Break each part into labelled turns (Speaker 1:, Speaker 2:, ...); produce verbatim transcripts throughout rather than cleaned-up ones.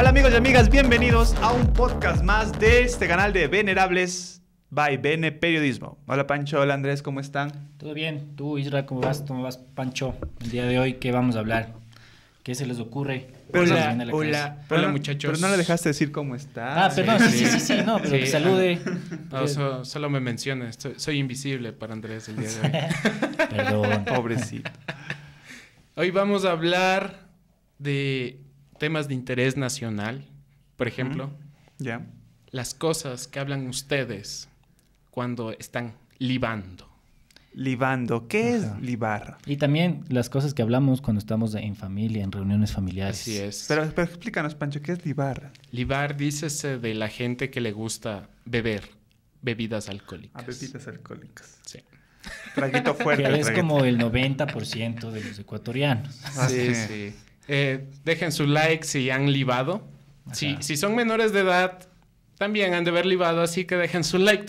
Speaker 1: Hola amigos y amigas, bienvenidos a un podcast más de este canal de Venerables by Bene Periodismo. Hola Pancho, hola Andrés, ¿cómo están?
Speaker 2: Todo bien. Tú, Isra, ¿cómo vas? ¿Cómo vas, Pancho? El día de hoy, ¿qué vamos a hablar? ¿Qué se les ocurre?
Speaker 1: Pero
Speaker 2: ¿Qué
Speaker 1: no-
Speaker 2: les viene a la
Speaker 3: Hola,
Speaker 2: cabeza?
Speaker 1: Pero
Speaker 3: hola
Speaker 1: no-
Speaker 3: muchachos.
Speaker 1: Pero no le dejaste decir cómo está.
Speaker 2: Ah, perdón, sí, sí, sí, sí, no, pero
Speaker 3: Sí,
Speaker 2: que salude.
Speaker 3: No, so- solo me mencionas. Soy, soy invisible para Andrés el día de hoy.
Speaker 2: Perdón.
Speaker 1: Pobrecito.
Speaker 3: Hoy vamos a hablar de temas de interés nacional. Por ejemplo,
Speaker 1: ¿Ya?
Speaker 3: las cosas que hablan ustedes cuando están libando.
Speaker 1: Libando. ¿Qué
Speaker 2: Ajá.
Speaker 1: es libar?
Speaker 2: Y también las cosas que hablamos cuando estamos en familia, en reuniones familiares.
Speaker 3: Así es.
Speaker 1: Pero, pero explícanos, Pancho, ¿qué es libar?
Speaker 3: Libar, dícese de la gente que le gusta beber bebidas alcohólicas.
Speaker 1: A bebidas alcohólicas.
Speaker 3: Sí.
Speaker 1: Traguito fuerte.
Speaker 2: Que es
Speaker 1: traguito.
Speaker 2: como el noventa por ciento de los ecuatorianos.
Speaker 1: Ah,
Speaker 3: Sí,
Speaker 1: sí.
Speaker 3: sí. Eh, dejen su like si han libado. Si,
Speaker 2: Ajá.
Speaker 3: si son menores de edad, también han de haber libado, así que dejen su like.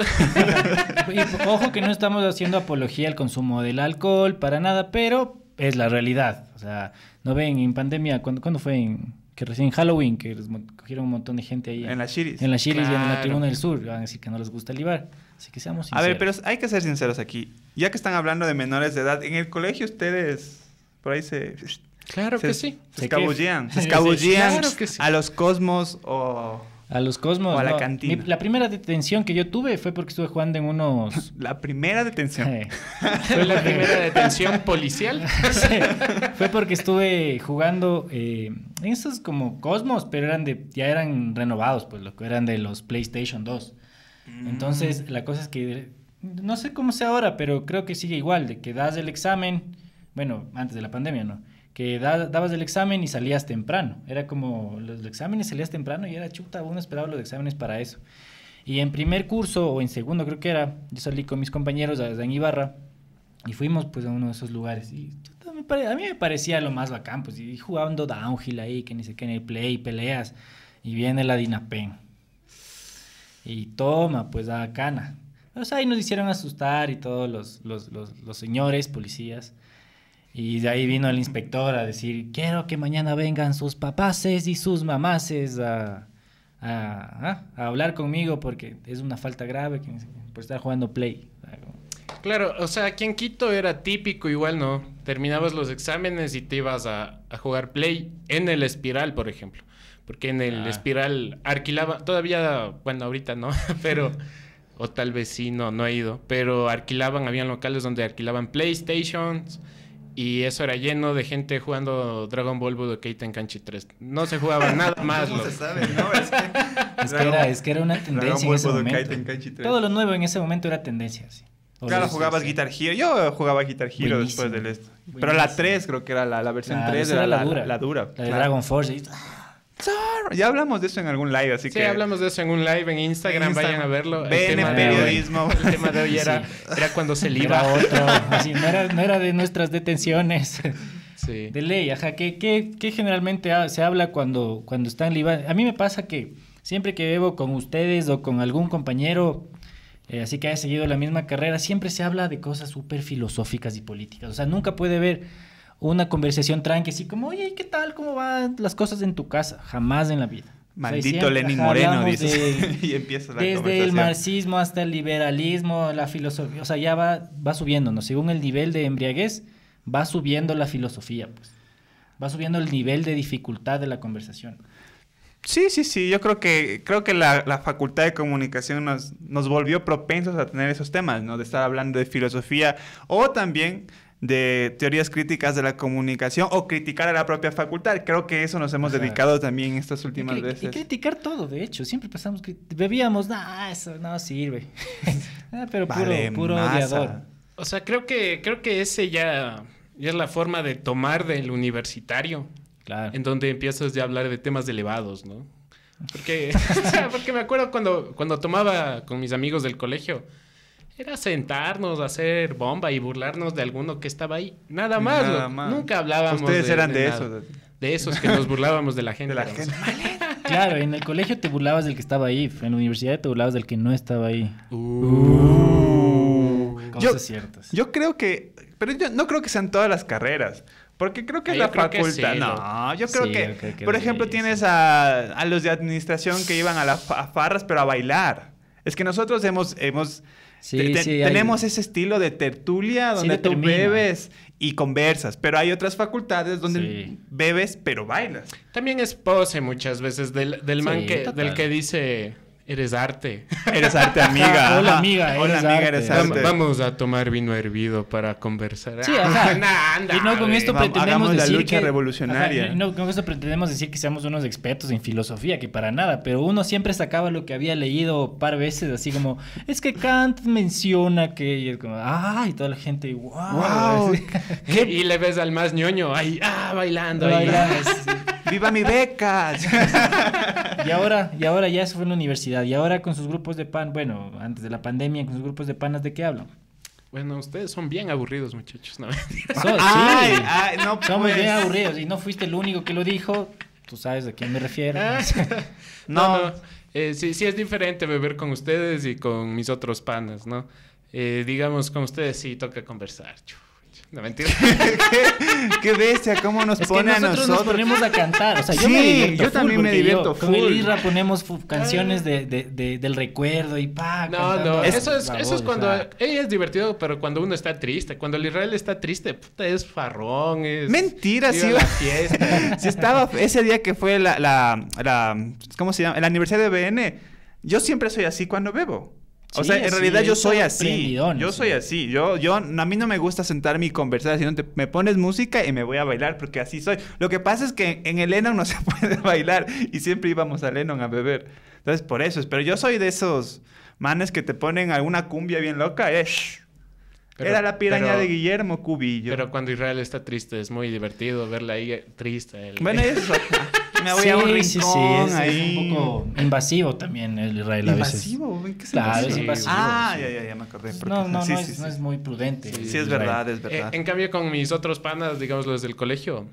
Speaker 2: Y ojo que no estamos haciendo apología al consumo del alcohol, para nada, pero es la realidad. O sea, no ven en pandemia, ¿cuándo, ¿cuándo fue? En, que recién en Halloween, que les mon- cogieron un montón de gente ahí.
Speaker 1: En la Shiris.
Speaker 2: En la Shiris y en la
Speaker 3: Claro.
Speaker 2: Tribuna del Sur. Van a decir que no les gusta libar. Así que seamos
Speaker 1: A
Speaker 2: sinceros.
Speaker 1: ver, pero hay que ser sinceros aquí. Ya que están hablando de menores de edad, en el colegio ustedes por ahí se...
Speaker 3: Claro
Speaker 1: se,
Speaker 3: que sí.
Speaker 1: Se
Speaker 2: ¿Se
Speaker 1: escabullían.
Speaker 2: qué?
Speaker 1: Se escabullían
Speaker 3: Claro que sí.
Speaker 1: a los Cosmos o...
Speaker 2: A los Cosmos.
Speaker 1: O a la
Speaker 2: no.
Speaker 1: cantina.
Speaker 2: Mi- la primera detención que yo tuve fue porque estuve jugando en unos...
Speaker 1: La primera detención.
Speaker 2: Eh,
Speaker 3: Fue la primera detención policial.
Speaker 2: sí, fue porque estuve jugando eh, en esos como Cosmos, pero eran de, ya eran renovados, pues lo que eran de los PlayStation dos. Entonces, la cosa es que no sé cómo sea ahora, pero creo que sigue igual, de que das el examen, bueno, antes de la pandemia, ¿no? Que da- dabas el examen y salías temprano. Era como los exámenes salías temprano y era chuta, uno esperaba los exámenes para eso. Y en primer curso o en segundo creo que era, yo salí con mis compañeros a, a Ibarra y fuimos pues a uno de esos lugares y chuta, me pare- a mí me parecía lo más bacán, pues y jugando downhill ahí, que ni sé qué, en el play, peleas y viene la Dinapen. Y toma, pues a cana. O sea, ahí nos hicieron asustar y todos los, los, los, los señores policías. Y de ahí vino el inspector a decir, quiero que mañana vengan sus papaces y sus mamaces a, a, a hablar conmigo porque es una falta grave que- por estar jugando play.
Speaker 3: Claro, o sea, aquí en Quito era típico igual, ¿no? Terminabas los exámenes y te ibas a, a jugar play en el Espiral, por ejemplo. Porque en el
Speaker 2: Ah.
Speaker 3: Espiral alquilaba, todavía, bueno, ahorita no, pero, o tal vez sí, no, no he ido, pero alquilaban, habían locales donde alquilaban PlayStations y eso era lleno de gente jugando Dragon Ball Budokai Tenkaichi tres. No se jugaba nada más,
Speaker 1: ¿Cómo
Speaker 3: loco.
Speaker 1: se sabe, no? Es que,
Speaker 2: Es que era, es que era una tendencia en ese
Speaker 1: Dragon Ball Budokai
Speaker 2: momento.
Speaker 1: Tenkaichi tres.
Speaker 2: Todo lo nuevo en ese momento era tendencia, sí.
Speaker 1: Claro,
Speaker 2: Sí,
Speaker 1: jugabas
Speaker 2: sí.
Speaker 1: Guitar Hero. Yo jugaba Guitar Hero
Speaker 2: Buenísimo.
Speaker 1: después del esto. Pero la
Speaker 2: Buenísimo.
Speaker 1: tres creo que era la, la versión
Speaker 2: Claro,
Speaker 1: tres,
Speaker 2: esa
Speaker 1: era la,
Speaker 2: la dura.
Speaker 1: la dura.
Speaker 2: La de
Speaker 1: claro.
Speaker 2: Dragon Force. y-
Speaker 1: Ya hablamos de eso en algún live, así
Speaker 3: Sí,
Speaker 1: que...
Speaker 3: hablamos de eso en un live en Instagram,
Speaker 1: En Instagram.
Speaker 3: vayan a verlo. El
Speaker 1: Bene
Speaker 3: tema de
Speaker 1: Periodismo.
Speaker 3: hoy- el tema de hoy era,
Speaker 2: Sí.
Speaker 3: era cuando se
Speaker 2: Era
Speaker 3: liba.
Speaker 2: otro. Así, no, era, no era de nuestras detenciones.
Speaker 3: Sí.
Speaker 2: De ley, ajá. ¿Qué, qué, qué generalmente ha- se habla cuando, cuando están libando? A mí me pasa que siempre que bebo con ustedes o con algún compañero, eh, así que haya seguido la misma carrera, siempre se habla de cosas súper filosóficas y políticas. O sea, nunca puede haber una conversación tranqui, así como, oye, ¿qué tal? ¿Cómo van las cosas en tu casa? Jamás en la vida. O sea,
Speaker 1: Maldito
Speaker 2: siempre,
Speaker 1: Lenin
Speaker 2: ajá,
Speaker 1: Moreno,
Speaker 2: hablamos
Speaker 1: dices.
Speaker 2: de-
Speaker 1: y empieza la
Speaker 2: Desde el
Speaker 1: conversación.
Speaker 2: marxismo hasta el liberalismo, la filosofía, o sea, ya va, va subiendo, ¿no? Según el nivel de embriaguez, va subiendo la filosofía, pues. Va subiendo el nivel de dificultad de la conversación.
Speaker 1: Sí, sí, sí. Yo creo que creo que la, la facultad de comunicación nos, nos volvió propensos a tener esos temas, ¿no? De estar hablando de filosofía o también de teorías críticas de la comunicación o criticar a la propia facultad. Creo que eso nos hemos
Speaker 2: Ajá.
Speaker 1: dedicado también estas
Speaker 2: Y,
Speaker 1: últimas
Speaker 2: cri- y
Speaker 1: veces.
Speaker 2: criticar todo, de hecho. Siempre pasamos, cri- bebíamos, nah, eso no sirve. Ah, pero puro,
Speaker 1: Vale,
Speaker 2: puro
Speaker 1: masa.
Speaker 2: odiador.
Speaker 3: O sea, creo que, creo que ese ya, ya es la forma de tomar del universitario,
Speaker 2: Claro.
Speaker 3: en donde empiezas ya a hablar de temas elevados, ¿no? Porque, porque me acuerdo cuando, cuando tomaba con mis amigos del colegio, era sentarnos, hacer bomba y burlarnos de alguno que estaba ahí. Nada más,
Speaker 1: Nada
Speaker 3: loco.
Speaker 1: más.
Speaker 3: Nunca hablábamos
Speaker 1: Ustedes
Speaker 3: de,
Speaker 1: eran de,
Speaker 3: nada.
Speaker 1: eso. De,
Speaker 3: De esos que nos burlábamos de la gente.
Speaker 1: de la
Speaker 3: ¿no?
Speaker 1: gente.
Speaker 2: Claro, en el colegio te burlabas del que estaba ahí. En la universidad te burlabas del que no estaba ahí.
Speaker 3: Uh.
Speaker 2: Cosas
Speaker 1: Yo-
Speaker 2: ciertas.
Speaker 1: Yo creo que... Pero yo no creo que sean todas las carreras. Porque creo que
Speaker 3: Ah,
Speaker 1: es
Speaker 3: yo
Speaker 1: la
Speaker 3: creo que
Speaker 1: facultad.
Speaker 3: sí,
Speaker 1: no,
Speaker 3: lo-
Speaker 1: yo creo
Speaker 2: Sí,
Speaker 1: que,
Speaker 2: yo creo que
Speaker 1: por
Speaker 2: sí,
Speaker 1: ejemplo,
Speaker 2: sí.
Speaker 1: tienes a, a los de administración que iban a, la, fa- a farras, pero a bailar. Es que nosotros hemos, hemos
Speaker 2: Sí,
Speaker 1: te- te-
Speaker 2: sí, hay-
Speaker 1: tenemos ese estilo de tertulia
Speaker 2: Sí
Speaker 1: donde tú
Speaker 2: determina.
Speaker 1: bebes y conversas, pero hay otras facultades donde
Speaker 2: Sí.
Speaker 1: bebes pero bailas.
Speaker 3: También es pose muchas veces del, del man
Speaker 2: Sí,
Speaker 3: que,
Speaker 2: total.
Speaker 3: del que dice, eres arte.
Speaker 1: Eres arte, amiga.
Speaker 2: Hola,
Speaker 1: Ajá.
Speaker 2: amiga,
Speaker 1: Hola,
Speaker 2: eres
Speaker 1: amiga,
Speaker 2: arte.
Speaker 1: eres
Speaker 3: Vam-
Speaker 1: arte.
Speaker 3: Vamos a tomar vino hervido para conversar.
Speaker 2: Sí,
Speaker 3: Ah,
Speaker 2: ajá.
Speaker 3: nah, anda,
Speaker 2: Y no con
Speaker 3: güey.
Speaker 2: esto
Speaker 1: Vamos,
Speaker 2: pretendemos
Speaker 1: hagamos la
Speaker 2: decir
Speaker 1: lucha
Speaker 2: que...
Speaker 1: revolucionaria.
Speaker 2: Ajá, y no con esto pretendemos decir que seamos unos expertos en filosofía, que para nada, pero uno siempre sacaba lo que había leído un par veces, así como, es que Kant menciona que... Y es como, ah, y toda la gente, wow.
Speaker 1: Wow.
Speaker 3: Y le ves al más ñoño ahí, ah, bailando. ahí.
Speaker 1: ¡Viva mi beca!
Speaker 2: Y ahora, y ahora ya eso fue en la universidad, y ahora con sus grupos de pan, bueno, antes de la pandemia, con sus grupos de panas, ¿de qué hablan?
Speaker 3: Bueno, ustedes son bien aburridos, muchachos. ¿No?
Speaker 2: So-
Speaker 1: Ay,
Speaker 2: sí.
Speaker 1: ay, no,
Speaker 2: Somos
Speaker 1: pues.
Speaker 2: bien aburridos y no fuiste el único que lo dijo. Tú sabes a quién me refiero.
Speaker 3: No,
Speaker 1: No.
Speaker 3: no. Eh, sí, sí es diferente beber con ustedes y con mis otros panas, ¿no? Eh, digamos, con ustedes sí toca conversar. Chuch. No, mentira.
Speaker 1: ¿Qué, qué bestia, cómo nos
Speaker 2: Es que
Speaker 1: pone a
Speaker 2: nosotros,
Speaker 1: nosotros.
Speaker 2: nos ponemos a cantar. O sea, yo
Speaker 1: Sí,
Speaker 2: me divierto
Speaker 1: yo
Speaker 2: full
Speaker 1: también me
Speaker 2: porque
Speaker 1: divierto
Speaker 2: yo Con el
Speaker 1: full.
Speaker 2: Isra ponemos fu- canciones de, de, de- del recuerdo y pa.
Speaker 3: No,
Speaker 2: cantando
Speaker 3: no,
Speaker 2: a
Speaker 3: eso es,
Speaker 2: la
Speaker 3: eso es
Speaker 2: voz,
Speaker 3: cuando...
Speaker 2: o sea.
Speaker 3: Ella es divertido, pero cuando uno está triste. Cuando el Israel está triste, puta, es farrón, es...
Speaker 1: Mentira,
Speaker 3: viva
Speaker 1: sí.
Speaker 3: la fiesta.
Speaker 1: Si estaba ese día que fue la, la, la- ¿cómo se llama? El aniversario de B N. Yo siempre soy así cuando bebo. O
Speaker 2: Sí,
Speaker 1: sea, en
Speaker 2: sí,
Speaker 1: realidad yo
Speaker 2: es
Speaker 1: soy
Speaker 2: todo
Speaker 1: así.
Speaker 2: prendidón,
Speaker 1: Yo
Speaker 2: sí.
Speaker 1: soy así. Yo, yo, a mí no me gusta sentarme y conversar, sino te, me pones música y me voy a bailar porque así soy. Lo que pasa es que en el Lennon no se puede bailar y siempre íbamos al Lennon a beber. Entonces, por eso es. Pero yo soy de esos manes que te ponen alguna cumbia bien loca. Eh, shh.
Speaker 3: Pero-
Speaker 1: Era la piraña
Speaker 3: pero-
Speaker 1: de Guillermo Cubillo.
Speaker 3: Pero cuando Israel está triste, es muy divertido verla ahí triste. El-
Speaker 1: Bueno, eso. Me voy
Speaker 2: Sí,
Speaker 1: a un rincón
Speaker 2: sí, sí, es, es
Speaker 1: ahí.
Speaker 2: un poco invasivo también el Israel a veces.
Speaker 1: ¿Invasivo? ¿En qué
Speaker 2: Claro,
Speaker 1: sentido?
Speaker 2: es invasivo,
Speaker 1: Ah,
Speaker 2: sí.
Speaker 1: ya, ya, ya me acordé. porque-
Speaker 2: No, no,
Speaker 1: sí,
Speaker 2: no,
Speaker 1: sí,
Speaker 2: es,
Speaker 1: sí.
Speaker 2: no es muy prudente.
Speaker 1: Sí,
Speaker 2: el
Speaker 1: es
Speaker 2: Israel.
Speaker 1: verdad, es
Speaker 3: Eh,
Speaker 1: verdad.
Speaker 3: en cambio, con mis otros panas, digamos los del colegio,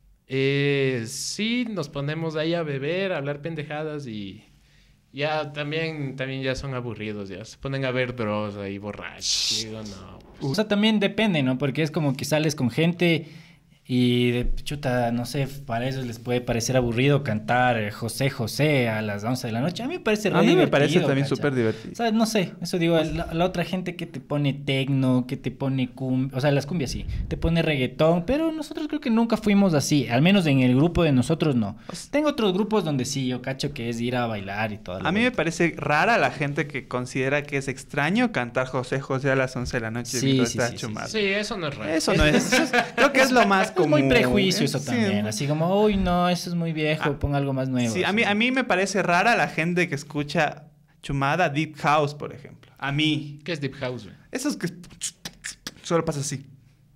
Speaker 3: eh, sí nos ponemos ahí a beber, a hablar pendejadas y ya también, también ya son aburridos, ya se ponen a ver Dross ahí borrachos. Y digo, no. pues,
Speaker 2: O sea, también depende, ¿no? Porque es como que sales con gente y de chuta, no sé, para ellos les puede parecer aburrido cantar eh, José José a las once de la noche. A mí me parece re
Speaker 1: A mí me
Speaker 2: divertido,
Speaker 1: parece también
Speaker 2: ¿cacha?
Speaker 1: súper divertido.
Speaker 2: O sea, no sé, eso digo, la, la otra gente que te pone tecno, que te pone cumbia, o sea, las cumbias sí, te pone reggaetón, pero nosotros creo que nunca fuimos así, al menos en el grupo de nosotros no. Tengo otros grupos donde sí, yo cacho que es ir a bailar y todo.
Speaker 1: A mí me parece rara la gente que considera que es extraño cantar José José a las once de la noche
Speaker 2: Sí,
Speaker 1: mientras
Speaker 2: sí,
Speaker 1: está
Speaker 2: sí,
Speaker 1: hecho
Speaker 2: sí,
Speaker 1: mal.
Speaker 3: sí, eso no es raro.
Speaker 1: Eso no es, eso es- creo que es lo más
Speaker 2: Es
Speaker 1: común.
Speaker 2: muy prejuicio eso
Speaker 1: Sí,
Speaker 2: también, así como, uy, no, eso es muy viejo,
Speaker 1: Ah,
Speaker 2: pon algo más nuevo.
Speaker 1: Sí, a
Speaker 2: así.
Speaker 1: mí, a mí me parece rara la gente que escucha chumada Deep House, por ejemplo. A mí.
Speaker 3: ¿Qué es Deep House, güey?
Speaker 1: Esos que solo pasa así.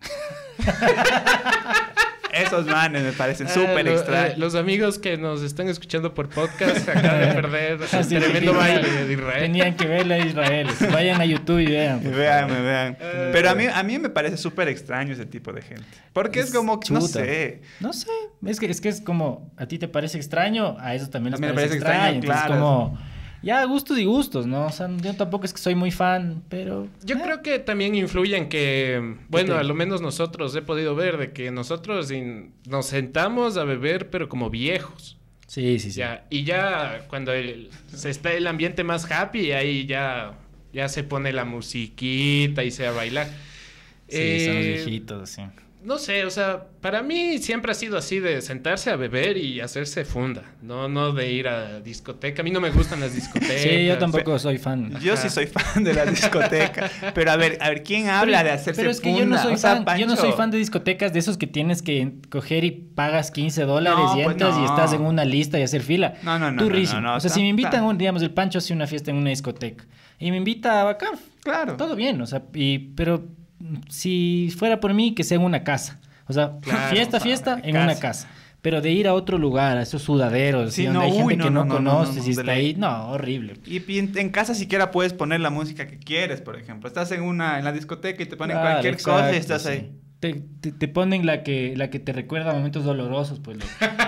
Speaker 1: Esos manes me parecen
Speaker 3: Ah,
Speaker 1: súper
Speaker 3: lo-
Speaker 1: extraños.
Speaker 3: eh, los amigos que nos están escuchando por podcast acaban de perder
Speaker 2: Ah,
Speaker 3: un
Speaker 2: sí,
Speaker 3: tremendo
Speaker 2: sí,
Speaker 3: baile
Speaker 2: sí.
Speaker 3: de Israel.
Speaker 2: Tenían que verle a Israel. Vayan a YouTube y vean. por
Speaker 1: Vean,
Speaker 2: favor.
Speaker 1: vean.
Speaker 3: Eh,
Speaker 1: Pero a mí, a mí me parece súper extraño ese tipo de gente. Porque es,
Speaker 2: Es
Speaker 1: como, que, no
Speaker 2: chuta.
Speaker 1: sé.
Speaker 2: No sé, es que, es que es como, a ti te parece extraño, a eso también les
Speaker 1: A mí me
Speaker 2: parece,
Speaker 1: parece
Speaker 2: extraño.
Speaker 1: extraño,
Speaker 2: Entonces,
Speaker 1: claro.
Speaker 2: como, ya gustos y gustos, ¿no? O sea, yo tampoco es que soy muy fan, pero...
Speaker 3: Yo
Speaker 2: eh,
Speaker 3: creo que también influye en que, bueno,
Speaker 2: te-
Speaker 3: a lo menos nosotros he podido ver de que nosotros in- nos sentamos a beber, pero como viejos.
Speaker 2: Sí, sí, sí.
Speaker 3: Ya, y ya cuando el- se está el ambiente más happy, ahí ya, ya se pone la musiquita y se va a bailar.
Speaker 2: Sí, son los
Speaker 3: Eh,
Speaker 2: viejitos, sí.
Speaker 3: No sé, o sea, para mí siempre ha sido así de sentarse a beber y hacerse funda, no, no de ir a discoteca. A mí no me gustan las discotecas.
Speaker 2: Sí, yo tampoco soy fan.
Speaker 1: Yo
Speaker 3: Ajá.
Speaker 1: sí soy fan de la discoteca. Pero a ver, a ver, ¿quién habla de hacerse
Speaker 2: Pero es que yo no
Speaker 1: funda?
Speaker 2: soy
Speaker 1: O sea,
Speaker 2: fan, yo no
Speaker 1: Pancho,
Speaker 2: soy fan de discotecas de esos que tienes que coger y pagas quince dólares
Speaker 1: No,
Speaker 2: y
Speaker 1: pues
Speaker 2: entras y
Speaker 1: no.
Speaker 2: estás en una lista y hacer fila.
Speaker 1: No, no, no,
Speaker 2: Turrísimo.
Speaker 1: no, no, no,
Speaker 2: o sea,
Speaker 1: ta-
Speaker 2: si me invitan,
Speaker 1: ta-
Speaker 2: un, digamos, el Pancho hace una fiesta en una discoteca y me invita a bacán,
Speaker 1: Claro.
Speaker 2: todo bien, o sea, y, pero mm, si fuera por mí, que sea en una casa. O sea,
Speaker 1: Claro,
Speaker 2: fiesta,
Speaker 1: pa,
Speaker 2: fiesta,
Speaker 1: en
Speaker 2: en
Speaker 1: casa.
Speaker 2: una casa. Pero de ir a otro lugar, a esos sudaderos,
Speaker 1: Sí,
Speaker 2: ¿sí? donde
Speaker 1: no,
Speaker 2: hay gente
Speaker 1: uy, no,
Speaker 2: que no,
Speaker 1: no, no, no,
Speaker 2: conoces
Speaker 1: no,
Speaker 2: y
Speaker 1: de
Speaker 2: está
Speaker 1: ley.
Speaker 2: ahí, no, horrible.
Speaker 1: Y, y en, en casa siquiera puedes poner la música que quieres, por ejemplo. Estás en una en la discoteca y te ponen
Speaker 2: Claro,
Speaker 1: cualquier cosa y
Speaker 2: exacto,
Speaker 1: estás
Speaker 2: sí.
Speaker 1: ahí.
Speaker 2: Te, te, te ponen la que, la que te recuerda momentos dolorosos, pues. loco.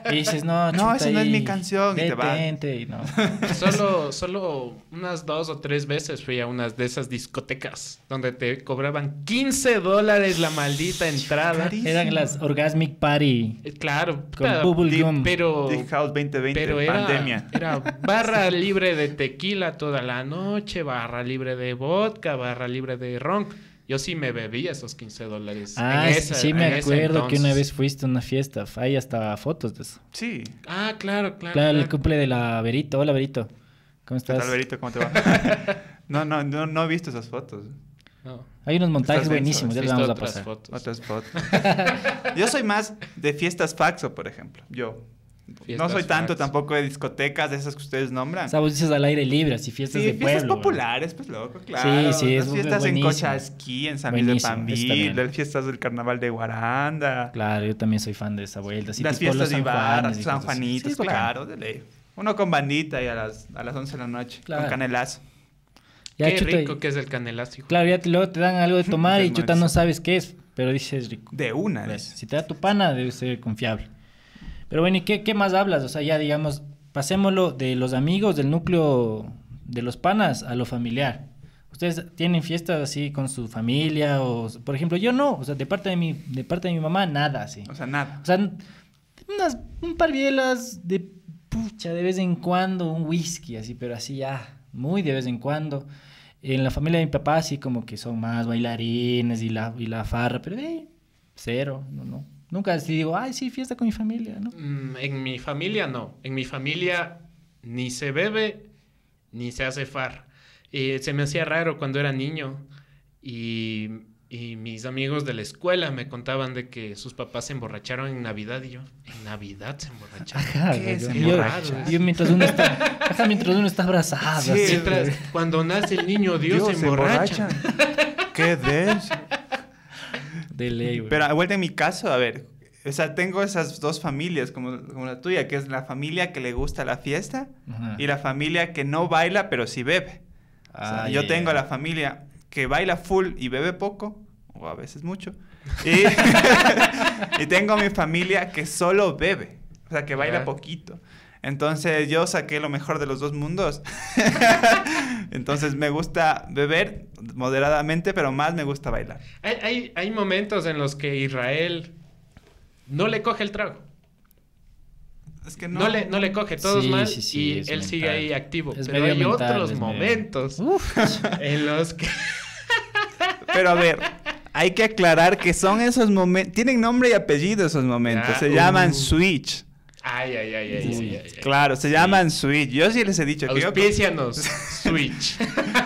Speaker 2: Y dices, no,
Speaker 1: No,
Speaker 2: chuta,
Speaker 1: esa no es
Speaker 2: y
Speaker 1: mi canción, y te vas.
Speaker 2: detente, y no.
Speaker 3: Solo, solo unas dos o tres veces fui a unas de esas discotecas donde te cobraban quince dólares la maldita entrada.
Speaker 1: Carísimo.
Speaker 2: Eran las Orgasmic Party
Speaker 3: Eh, Claro,
Speaker 2: con
Speaker 3: puta,
Speaker 2: Bubble
Speaker 1: Deep-
Speaker 2: Gum.
Speaker 3: pero,
Speaker 1: Deep House veinte veinte,
Speaker 3: pero era,
Speaker 1: pandemia.
Speaker 3: era barra libre de tequila toda la noche, barra libre de vodka, barra libre de ron. Yo sí me bebí esos quince dólares.
Speaker 2: Ah,
Speaker 3: en esa-
Speaker 2: sí me
Speaker 3: en ese
Speaker 2: acuerdo que una
Speaker 3: entonces.
Speaker 2: vez fuiste a una fiesta. Hay hasta fotos de eso.
Speaker 1: Sí.
Speaker 3: Ah, claro, claro.
Speaker 2: Claro, el
Speaker 3: claro.
Speaker 2: cumple de la Verito. Hola, Verito. ¿Cómo
Speaker 1: ¿Qué
Speaker 2: estás?
Speaker 1: tal, Berito? ¿Cómo te va? no, no, no, no he visto esas fotos.
Speaker 3: No.
Speaker 2: Hay unos montajes
Speaker 1: Estás denso,
Speaker 2: buenísimos, ya
Speaker 3: He
Speaker 2: les
Speaker 3: visto
Speaker 2: vamos a
Speaker 3: otras
Speaker 2: pasar.
Speaker 3: fotos.
Speaker 1: Otras fotos. Yo soy más de fiestas faxo, por ejemplo. Yo.
Speaker 3: Fiestas
Speaker 1: no soy tanto
Speaker 3: faxo.
Speaker 1: tampoco de discotecas, de esas que ustedes nombran.
Speaker 2: O sea, vos dices al aire libre, así fiestas
Speaker 1: Sí,
Speaker 2: de
Speaker 1: fiestas
Speaker 2: pueblo.
Speaker 1: populares, pues loco, claro.
Speaker 2: Sí, sí, es
Speaker 1: Las fiestas en
Speaker 2: buenísimo.
Speaker 1: Cochasquí, en San Luis de
Speaker 2: Buenísimo, eso
Speaker 1: Pambil,
Speaker 2: también.
Speaker 1: las fiestas del carnaval de Guaranda,
Speaker 2: Claro, yo también soy fan de esa vuelta. Así
Speaker 1: las
Speaker 2: tipo
Speaker 1: fiestas
Speaker 2: los
Speaker 1: de
Speaker 2: San
Speaker 1: Ibarra,
Speaker 2: Juanes y
Speaker 1: San
Speaker 2: cosas así.
Speaker 1: Juanitos,
Speaker 2: Sí, es bacán.
Speaker 1: claro, de ley. Uno con bandita y a las, a las once de la noche,
Speaker 2: Claro.
Speaker 1: con canelazo.
Speaker 2: Ya,
Speaker 3: Qué
Speaker 2: chuta,
Speaker 3: rico
Speaker 2: y-
Speaker 3: que es el canelazo, hijo.
Speaker 2: Claro, ya te, luego te dan algo de tomar y
Speaker 1: Del
Speaker 2: chuta no
Speaker 1: máximo.
Speaker 2: sabes qué es, pero dices rico.
Speaker 1: De una,
Speaker 2: Pues,
Speaker 1: dice.
Speaker 2: si te da tu pana, debe ser confiable. Pero bueno, ¿y qué, qué más hablas? O sea, ya digamos, pasémoslo de los amigos, del núcleo de los panas a lo familiar. ¿Ustedes tienen fiestas así con su familia? O, por ejemplo, yo no. O sea, de parte de mi, de parte de mi mamá, nada así.
Speaker 1: O sea, nada.
Speaker 2: O sea, unas, un par bielas de pucha, de vez en cuando, un whisky así, pero así ya, muy de vez en cuando. En la familia de mi papá sí como que son más bailarines y la, y la farra, pero eh, cero, no, no. Nunca así digo, ay, sí, fiesta con mi familia, ¿no?
Speaker 3: Mm, En mi familia no. En mi familia ni se bebe ni se hace far. Eh, se me hacía raro cuando era niño y, y mis amigos de la escuela me contaban de que sus papás se emborracharon en Navidad y yo, en Navidad se emborracharon.
Speaker 2: Ajá,
Speaker 1: ¿Qué es
Speaker 2: yo,
Speaker 1: emborrachar?
Speaker 2: yo mientras uno está, ajá, mientras uno está abrazado,
Speaker 1: Sí,
Speaker 2: así,
Speaker 3: Mientras,
Speaker 2: güey.
Speaker 3: cuando nace el niño Dios, se emborracha.
Speaker 1: Qué denso.
Speaker 2: De ley, güey.
Speaker 1: Pero a vuelta en mi caso, a ver, o sea, tengo esas dos familias como, como la tuya, que es la familia que le gusta la fiesta
Speaker 2: Ajá.
Speaker 1: y la familia que no baila pero sí bebe. O sea,
Speaker 2: Ah,
Speaker 1: yo
Speaker 2: ya,
Speaker 1: tengo
Speaker 2: ya.
Speaker 1: la familia que baila full y bebe poco, o a veces mucho, y, y tengo mi familia que solo bebe, o sea, que baila
Speaker 3: Ya.
Speaker 1: poquito. Entonces yo saqué lo mejor de los dos mundos. Entonces me gusta beber moderadamente, pero más me gusta bailar.
Speaker 3: Hay, hay, hay momentos en los que Israel no le coge el trago.
Speaker 1: Es que
Speaker 3: No,
Speaker 1: no,
Speaker 3: le, no le coge, todos
Speaker 2: Sí,
Speaker 3: mal
Speaker 2: sí, sí,
Speaker 3: y
Speaker 2: es
Speaker 3: él
Speaker 2: mental.
Speaker 3: sigue ahí activo.
Speaker 2: Es
Speaker 3: Pero
Speaker 2: medio
Speaker 3: hay
Speaker 2: mental,
Speaker 3: otros
Speaker 2: es medio-
Speaker 3: momentos
Speaker 2: Uf.
Speaker 3: en los que...
Speaker 1: Pero a ver, hay que aclarar que son esos momentos, tienen nombre y apellido esos momentos,
Speaker 3: Ya,
Speaker 1: se llaman
Speaker 3: uh.
Speaker 1: switch.
Speaker 3: Ay, ay, ay, ay, ay, ay, ay.
Speaker 1: Claro, se
Speaker 3: Sí.
Speaker 1: llaman switch. Yo sí les he dicho que yo,
Speaker 3: Auspícianos, Switch.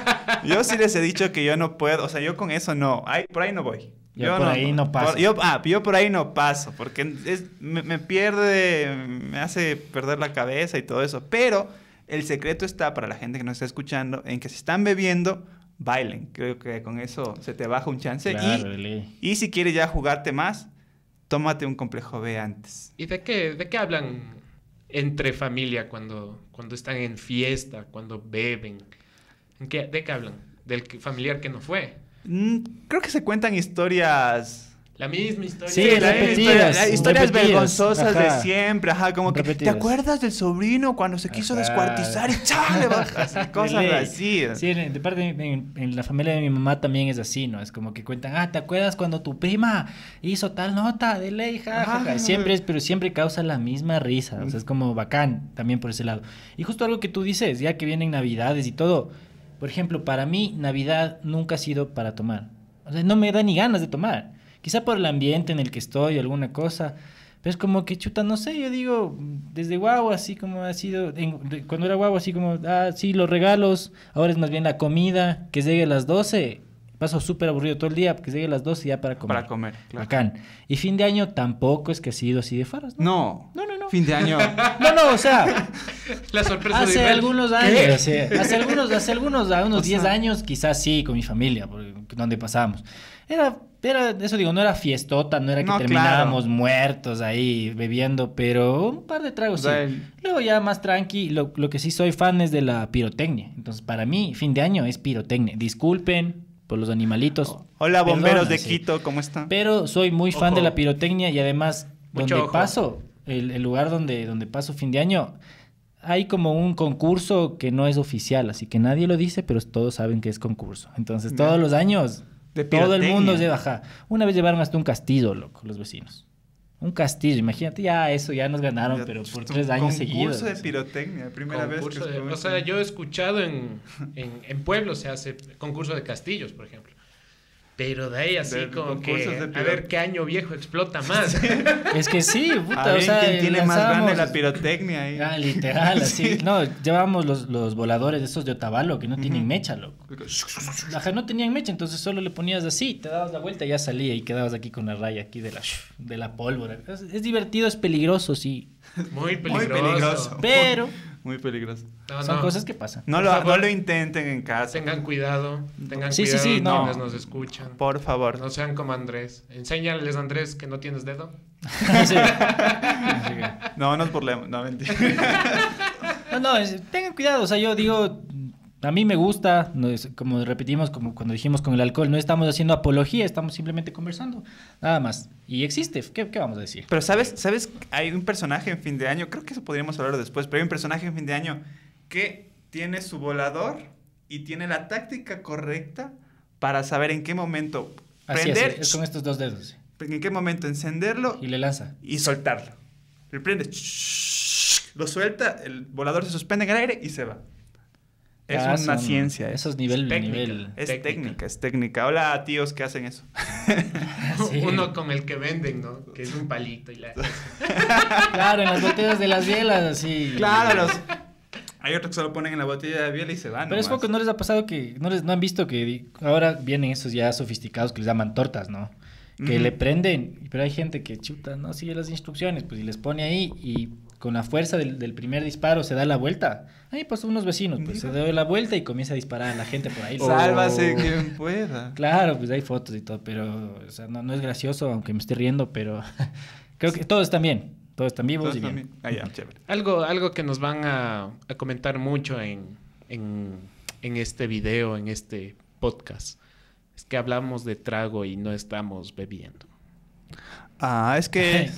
Speaker 1: yo sí les he dicho que yo no puedo, o sea, yo con eso no, ay, por ahí no voy.
Speaker 2: Ya
Speaker 1: Yo
Speaker 2: por ahí no paso.
Speaker 1: por- yo, ah, yo por ahí no paso, porque es, me, me pierde, me hace perder la cabeza y todo eso. Pero el secreto está para la gente que nos está escuchando en que si están bebiendo, bailen. Creo que con eso se te baja un chance.
Speaker 2: Claro,
Speaker 1: y,
Speaker 2: de ley.
Speaker 1: y si quieres ya jugarte más, tómate un complejo B antes.
Speaker 3: ¿Y de qué, de qué hablan entre familia cuando, cuando están en fiesta, cuando beben? ¿En qué, ¿De qué hablan? ¿Del que- familiar que no fue?
Speaker 1: Mm, creo que se cuentan historias...
Speaker 3: La misma historia.
Speaker 2: Sí,
Speaker 1: la
Speaker 2: repetidas,
Speaker 1: historia- la- historias
Speaker 2: repetidas,
Speaker 1: vergonzosas
Speaker 2: ajá.
Speaker 1: de siempre, ajá, como que, ¿te
Speaker 2: Repetidas.
Speaker 1: acuerdas del sobrino cuando se quiso
Speaker 2: Ajá.
Speaker 1: descuartizar y chale, bajas?
Speaker 2: De
Speaker 1: Cosas
Speaker 2: ley.
Speaker 1: así.
Speaker 2: Sí, en- de parte de mi- en, en la familia de mi mamá también es así, ¿no? Es como que cuentan, ah, ¿te acuerdas cuando tu prima hizo tal nota de ley? Ja, ja, ja.
Speaker 1: Ajá.
Speaker 2: Siempre es, pero siempre causa la misma risa. O sea, es como bacán también por ese lado. Y justo algo que tú dices, ya que vienen Navidades y todo. Por ejemplo, para mí, Navidad nunca ha sido para tomar. O sea, no me da ni ganas de tomar. Quizá por el ambiente en el que estoy, alguna cosa. Pero es como que, chuta, no sé, yo digo, desde guagua, así como ha sido, en- de- cuando era guagua, así como, ah, sí, los regalos, ahora es más bien la comida, que llegue a las doce, paso súper aburrido todo el día, que llegue a las doce ya para comer.
Speaker 1: Para comer, claro.
Speaker 2: Bacán. Y fin de año tampoco es que ha sido así de faras, ¿no?
Speaker 1: No.
Speaker 2: No, no, no.
Speaker 1: Fin de año.
Speaker 2: No, no, o sea,
Speaker 3: La sorpresa de
Speaker 2: hace
Speaker 3: Israel.
Speaker 2: algunos
Speaker 3: ¿Qué?
Speaker 2: años, o sea, hace algunos, hace algunos, a unos
Speaker 1: O
Speaker 2: diez
Speaker 1: sea-
Speaker 2: años, quizás sí, con mi familia, porque- donde pasábamos. Era, era, eso digo, no era fiestota, no era que
Speaker 1: No,
Speaker 2: terminábamos
Speaker 1: claro.
Speaker 2: muertos ahí bebiendo, pero un par de tragos,
Speaker 1: O sea,
Speaker 2: sí.
Speaker 1: el-
Speaker 2: Luego ya más tranqui, lo, lo que sí soy fan es de la pirotecnia. Entonces, para mí, fin de año es pirotecnia. Disculpen por los animalitos.
Speaker 1: Hola, bomberos
Speaker 2: Perdona,
Speaker 1: de
Speaker 2: sí.
Speaker 1: Quito, ¿cómo están?
Speaker 2: Pero soy muy fan
Speaker 3: Ojo.
Speaker 2: de la pirotecnia y además,
Speaker 3: Mucho
Speaker 2: donde
Speaker 3: ojo.
Speaker 2: paso, el, el lugar donde, donde paso fin de año, hay como un concurso que no es oficial, así que nadie lo dice, pero todos saben que es concurso. Entonces, todos
Speaker 1: Ya.
Speaker 2: los años,
Speaker 1: De
Speaker 2: todo el
Speaker 1: pirotecnia.
Speaker 2: mundo lleva, ajá. Una vez llevaron hasta un castillo, loco, los vecinos. Un castillo, imagínate, ya eso, ya nos ganaron,
Speaker 1: Ya,
Speaker 2: pero por
Speaker 1: un
Speaker 2: tres años seguidos.
Speaker 1: Concurso de pirotecnia, primera vez que
Speaker 3: Concurso de-
Speaker 1: escucho.
Speaker 3: o sea, yo he escuchado en, en, en pueblos se hace concurso de castillos, por ejemplo. Pero de ahí así
Speaker 1: De
Speaker 3: como que
Speaker 1: concursos de
Speaker 3: a
Speaker 1: piro-
Speaker 3: ver qué año viejo explota más.
Speaker 2: Es que sí,
Speaker 1: A
Speaker 2: puta,
Speaker 1: ver
Speaker 2: o sea,
Speaker 1: quién tiene más grande
Speaker 2: lanzábamos-
Speaker 1: la pirotecnia ahí.
Speaker 2: Ah, literal, así.
Speaker 1: Sí.
Speaker 2: No, llevábamos los, los voladores esos de Otavalo que no tienen
Speaker 1: Ujú.
Speaker 2: mecha, loco. Ajá, no tenían mecha, entonces solo le ponías así, te dabas la vuelta y ya salía y quedabas aquí con la raya aquí de la, de la pólvora. Es, es divertido, es peligroso, sí,
Speaker 3: Muy
Speaker 1: Muy
Speaker 3: peligroso.
Speaker 1: peligroso.
Speaker 2: pero
Speaker 1: Muy peligroso.
Speaker 3: No,
Speaker 2: son
Speaker 3: no.
Speaker 2: cosas que pasan.
Speaker 1: No
Speaker 3: Por
Speaker 1: lo,
Speaker 3: favor.
Speaker 1: no lo intenten en casa.
Speaker 3: Tengan cuidado, tengan
Speaker 2: Sí, sí,
Speaker 3: cuidado
Speaker 2: sí, no.
Speaker 3: quienes nos escuchan.
Speaker 1: Por favor.
Speaker 3: No sean como Andrés. Enséñales, Andrés, que no tienes dedo.
Speaker 2: Sí. Así que-
Speaker 1: No nos burlemos. No, mentira.
Speaker 2: No, no, es- tengan cuidado, o sea, yo digo, a mí me gusta, no es- como repetimos, como cuando dijimos con el alcohol, no estamos haciendo apología, estamos simplemente conversando, nada más. Y existe, ¿qué, qué vamos a decir?
Speaker 1: Pero ¿sabes? ¿Sabes? Hay un personaje en fin de año, creo que eso podríamos hablar después, pero hay un personaje en fin de año que tiene su volador y tiene la táctica correcta para saber en qué momento
Speaker 2: Así es,
Speaker 1: prender,
Speaker 2: es con estos dos dedos.
Speaker 1: en qué momento encenderlo
Speaker 2: Y le lanza.
Speaker 1: y soltarlo. Le prende, lo suelta, el volador se suspende en el aire y se va. Es
Speaker 2: Ah,
Speaker 1: una
Speaker 2: son-
Speaker 1: ciencia.
Speaker 2: Eso
Speaker 1: Es,
Speaker 2: es nivel...
Speaker 3: Es técnica.
Speaker 2: nivel...
Speaker 1: es
Speaker 3: técnica.
Speaker 1: técnica, es técnica. Hola, tíos que hacen eso.
Speaker 2: Sí.
Speaker 3: Uno con el que venden, ¿no? Que es un palito y la...
Speaker 2: Claro, en las botellas de las bielas, así.
Speaker 1: Claro, los... hay otros que solo ponen en la botella de biela y se van.
Speaker 2: Pero es
Speaker 1: nomás.
Speaker 2: poco, ¿no les ha pasado que no, les, no han visto que di- ahora vienen esos ya sofisticados que les llaman tortas, ¿no? Que
Speaker 1: Ujú.
Speaker 2: le prenden, pero hay gente que chuta, no sigue las instrucciones, pues y les pone ahí y con la fuerza del, del primer disparo se da la vuelta. Ahí pasó unos vecinos, pues se da la vuelta y comienza a disparar a la gente por ahí.
Speaker 1: Sálvase
Speaker 2: Oh.
Speaker 1: quien pueda.
Speaker 2: Claro, pues hay fotos y todo, pero o sea, no, no es gracioso, aunque me esté riendo, pero creo que todos están bien, todos están vivos
Speaker 1: Todos
Speaker 2: y bien.
Speaker 1: también. Ah, ya, chévere.
Speaker 3: Algo, algo que nos van a, a comentar mucho en, en, en este video, en este podcast, es que hablamos de trago y no estamos bebiendo.
Speaker 1: Ah, es que...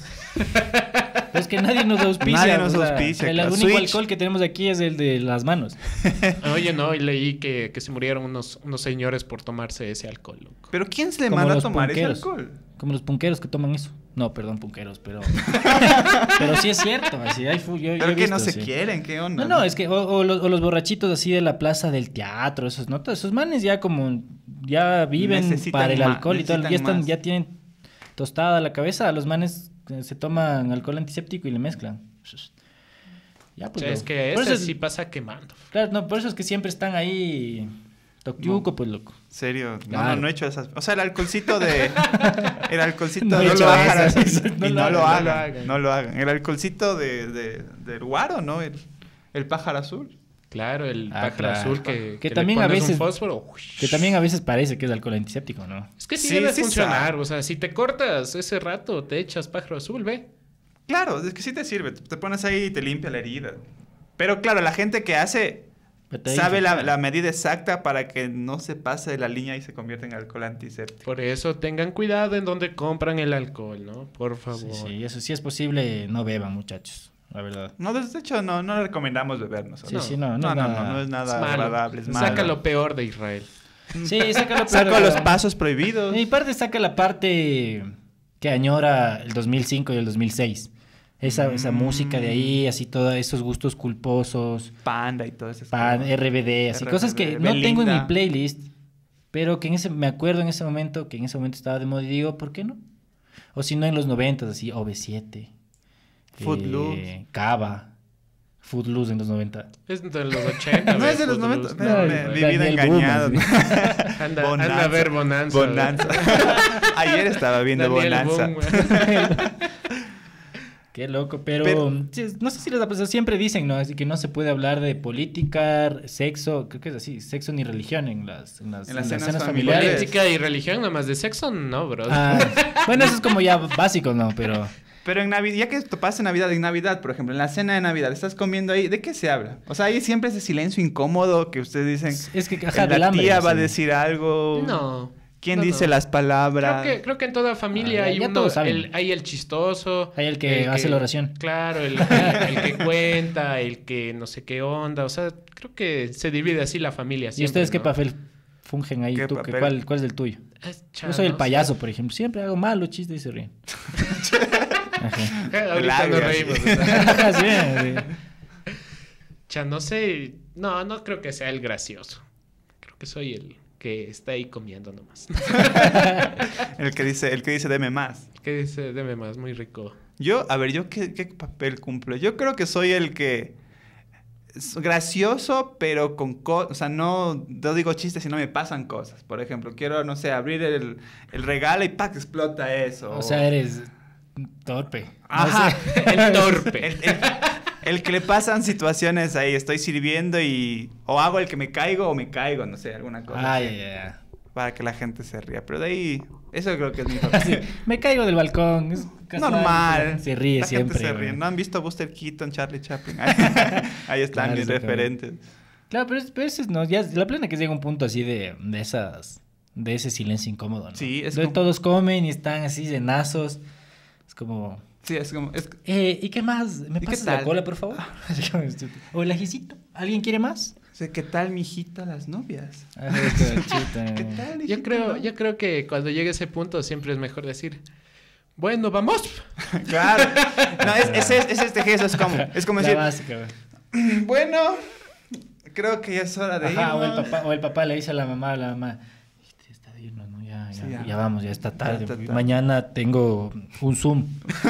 Speaker 2: Es que nadie nos auspicia.
Speaker 1: Nadie nos
Speaker 2: o sea,
Speaker 1: auspicia,
Speaker 2: El
Speaker 1: claro.
Speaker 2: único
Speaker 1: Switch.
Speaker 2: alcohol que tenemos aquí es el de las manos.
Speaker 3: Oye, no, y leí que, que se murieron unos, unos señores por tomarse ese alcohol, loco.
Speaker 1: ¿Pero quién se le
Speaker 2: Como
Speaker 1: manda a
Speaker 2: los
Speaker 1: tomar ese
Speaker 2: punqueros.
Speaker 1: alcohol?
Speaker 2: Como los punqueros que toman eso. No, perdón, punqueros, pero... pero sí es cierto. Así, hay fu- yo, yo
Speaker 1: ¿Pero
Speaker 2: he
Speaker 1: que no
Speaker 2: visto,
Speaker 1: se
Speaker 2: sí.
Speaker 1: quieren? ¿Qué onda?
Speaker 2: No, no, es que... O, o los, o los borrachitos así de la plaza del teatro, esos, ¿no? Todos esos manes ya como... Ya viven
Speaker 1: Necesitan
Speaker 2: para el
Speaker 1: ma-
Speaker 2: alcohol y todo. Ya,
Speaker 1: necesitan
Speaker 2: están,
Speaker 1: más.
Speaker 2: ya tienen tostada la cabeza. Los manes eh, se toman alcohol antiséptico y le mezclan. Ya,
Speaker 3: O
Speaker 2: pues...
Speaker 3: sea,
Speaker 2: lo-
Speaker 3: es que
Speaker 2: por
Speaker 3: ese
Speaker 2: eso es-
Speaker 3: sí pasa quemando.
Speaker 2: Claro, no, por eso es que siempre están ahí... Toquiuco, pues, loco.
Speaker 1: ¿Serio? No,
Speaker 2: Claro.
Speaker 1: no, no he hecho esas... O sea, el alcoholcito de... El alcoholcito
Speaker 2: No
Speaker 1: de...
Speaker 2: he
Speaker 1: No
Speaker 2: hecho
Speaker 1: lo hagan.
Speaker 2: esas.
Speaker 1: Y
Speaker 2: No
Speaker 1: no,
Speaker 2: lo
Speaker 1: lo
Speaker 2: hagan,
Speaker 1: hagan.
Speaker 3: no lo hagan.
Speaker 1: No lo hagan. El alcoholcito de, de, del guaro, ¿no? El, el pájaro azul.
Speaker 3: Claro, el
Speaker 2: Ah,
Speaker 3: pájaro
Speaker 2: claro.
Speaker 3: azul que,
Speaker 2: Que
Speaker 3: le
Speaker 2: también a
Speaker 3: pones
Speaker 2: veces-
Speaker 3: un fósforo.
Speaker 2: Que también a veces parece que es alcohol antiséptico, ¿no?
Speaker 3: Es que sí,
Speaker 1: Sí,
Speaker 3: debe
Speaker 1: sí
Speaker 3: funcionar.
Speaker 1: sabe.
Speaker 3: O sea, si te cortas ese rato, te echas pájaro azul, ve.
Speaker 1: Claro, es que sí te sirve. Te pones ahí y te limpia la herida. Pero claro, la gente que hace...
Speaker 2: Pero te
Speaker 1: Sabe
Speaker 2: dije,
Speaker 1: la, la medida exacta para que no se pase de la línea y se convierta en alcohol antiséptico.
Speaker 3: Por eso tengan cuidado en donde compran el alcohol, ¿no? Por favor.
Speaker 2: Sí, sí, eso sí es posible, no beban, muchachos, la verdad.
Speaker 1: No, de hecho, no, no le recomendamos bebernos.
Speaker 2: Sí,
Speaker 1: ¿no?
Speaker 2: sí, no,
Speaker 1: no,
Speaker 2: no,
Speaker 1: no,
Speaker 2: es
Speaker 1: no,
Speaker 2: nada.
Speaker 1: no es
Speaker 3: Es
Speaker 1: nada
Speaker 3: malo.
Speaker 1: agradable, es malo.
Speaker 3: Saca lo peor de Israel.
Speaker 2: Sí, saca lo
Speaker 1: Saco
Speaker 2: peor,
Speaker 1: los
Speaker 2: pero-
Speaker 1: pasos prohibidos.
Speaker 2: De mi parte saca la parte que añora el dos mil cinco y el dos mil seis. Esa, esa
Speaker 1: Mm.
Speaker 2: música de ahí, así todos esos gustos culposos,
Speaker 1: Panda y todo eso.
Speaker 2: pan, R B D, así
Speaker 1: R B D,
Speaker 2: cosas que no tengo en mi
Speaker 1: Belinda.
Speaker 2: playlist, pero que en ese me acuerdo en ese momento que en ese momento estaba de moda y digo, ¿por qué no? O si no en los noventas, así O V siete,
Speaker 1: Footloose.
Speaker 2: Cava, Footloose en los noventa.
Speaker 3: Es de los ochenta.
Speaker 1: No
Speaker 3: ve,
Speaker 1: es de los
Speaker 3: Footloose.
Speaker 1: noventa.
Speaker 2: No,
Speaker 1: Me-
Speaker 2: es
Speaker 1: mi vida
Speaker 2: Daniel
Speaker 1: engañado.
Speaker 2: Boom,
Speaker 3: Anda,
Speaker 1: Bonanza.
Speaker 3: anda a ver Bonanza. ve.
Speaker 1: Bonanza. Ayer estaba viendo
Speaker 3: Daniel
Speaker 1: Bonanza.
Speaker 3: Boom, güey.
Speaker 2: Qué loco, pero,
Speaker 1: Pero-
Speaker 2: sí, no sé si les ha pasado, siempre dicen, ¿no? Así que no se puede hablar de política, sexo, creo que es así, sexo ni religión en las, en las,
Speaker 1: En las
Speaker 2: en las
Speaker 1: cenas
Speaker 2: cenas
Speaker 1: familiares.
Speaker 2: familiares.
Speaker 3: Política y religión, nada más de sexo, no, bro.
Speaker 2: Ah, bueno, eso es como ya básico, ¿no? Pero
Speaker 1: Pero en Navidad, ya que pasa Navidad, en Navidad, por ejemplo, en la cena de Navidad, estás comiendo ahí, ¿de qué se habla? O sea, ahí siempre ese silencio incómodo que ustedes dicen,
Speaker 2: es que, ajá,
Speaker 1: la
Speaker 2: del hambre.
Speaker 1: tía va a
Speaker 2: sí.
Speaker 1: decir algo.
Speaker 3: No.
Speaker 1: ¿Quién
Speaker 3: No,
Speaker 1: dice
Speaker 3: no.
Speaker 1: las palabras?
Speaker 3: Creo que, creo que en toda familia
Speaker 2: Ah, ya-
Speaker 3: hay
Speaker 2: ya
Speaker 3: uno,
Speaker 2: todos saben.
Speaker 3: el, hay el chistoso.
Speaker 2: Hay el que hace la oración.
Speaker 3: Claro, el, el- el que cuenta, el que no sé qué onda. O sea, creo que se divide así la familia
Speaker 2: ¿Y
Speaker 3: siempre,
Speaker 2: ustedes qué
Speaker 3: ¿no?
Speaker 2: papel fungen ahí?
Speaker 1: ¿Qué
Speaker 2: ¿Tú, qué-
Speaker 1: papel?
Speaker 2: cuál, ¿Cuál es el tuyo?
Speaker 3: Es cha,
Speaker 2: Yo soy el
Speaker 3: no
Speaker 2: payaso,
Speaker 3: sé.
Speaker 2: por ejemplo. Siempre hago malos chistes y se ríen. Ajá.
Speaker 3: Ahorita
Speaker 1: Labio,
Speaker 3: nos
Speaker 1: así.
Speaker 3: reímos. ¿verdad?
Speaker 2: Sí, sí.
Speaker 3: Cha, no sé. No, no creo que sea el gracioso. Creo que soy el que está ahí comiendo nomás.
Speaker 1: El que dice, el que dice deme más.
Speaker 3: ¿Qué dice? Deme más, muy rico.
Speaker 1: Yo, a ver, ¿yo qué, qué papel cumplo? Yo creo que soy el que es gracioso, pero con cosas, o sea, no, no digo chistes si no me pasan cosas. Por ejemplo, quiero, no sé, abrir el, el regalo y ¡pac! Explota eso.
Speaker 2: O sea, eres torpe.
Speaker 1: Ajá.
Speaker 2: No sé.
Speaker 3: El torpe.
Speaker 1: El, el- el que le pasan situaciones ahí, estoy sirviendo y o hago el que me caigo o me caigo, no sé, alguna cosa.
Speaker 2: Ay,
Speaker 1: así,
Speaker 2: ay, ay.
Speaker 1: para que la gente se ría. Pero de ahí, eso creo que es mi papel.
Speaker 2: Así, me caigo del balcón. Es casual,
Speaker 1: Normal.
Speaker 2: Se ríe
Speaker 1: La
Speaker 2: siempre.
Speaker 1: gente se ríe.
Speaker 2: güey.
Speaker 1: ¿No han visto Buster Keaton, Charlie Chaplin? Ahí, ahí están
Speaker 2: Claro,
Speaker 1: mis
Speaker 2: exactamente.
Speaker 1: referentes.
Speaker 2: Claro, pero, es, pero ese es- no, ya es- la plena que llega un punto así de, de esas, de ese silencio incómodo, ¿no?
Speaker 1: Sí, es
Speaker 2: Donde
Speaker 1: como-
Speaker 2: todos comen y están así llenazos. Es como,
Speaker 1: Sí, es como... Es...
Speaker 2: eh, ¿y qué más? ¿Me
Speaker 1: ¿Y qué
Speaker 2: pasas la
Speaker 1: tal?
Speaker 2: cola, por favor? Así como estúpido. O el ajicito. ¿Alguien quiere más?
Speaker 1: o sea, ¿qué tal, mijita, las novias?
Speaker 2: Ah, esto, chita.
Speaker 1: ¿Qué tal,
Speaker 3: Yo
Speaker 1: hijita,
Speaker 3: creo,
Speaker 1: no?
Speaker 3: yo creo que cuando llegue ese punto siempre es mejor decir, bueno, vamos.
Speaker 1: Claro. No, es, es, es, es este gesto, es como... Es como
Speaker 2: La
Speaker 1: decir,
Speaker 2: básica, güey.
Speaker 1: bueno, creo que ya es hora de
Speaker 2: Ajá, o el,
Speaker 1: irnos.
Speaker 2: papá, o el papá le dice a la mamá, a la mamá, "Este, está bien, no, no, ya, ya,
Speaker 1: Sí, ya.
Speaker 2: ya vamos, ya está tarde.
Speaker 1: está tarde.
Speaker 2: Mañana tengo un Zoom.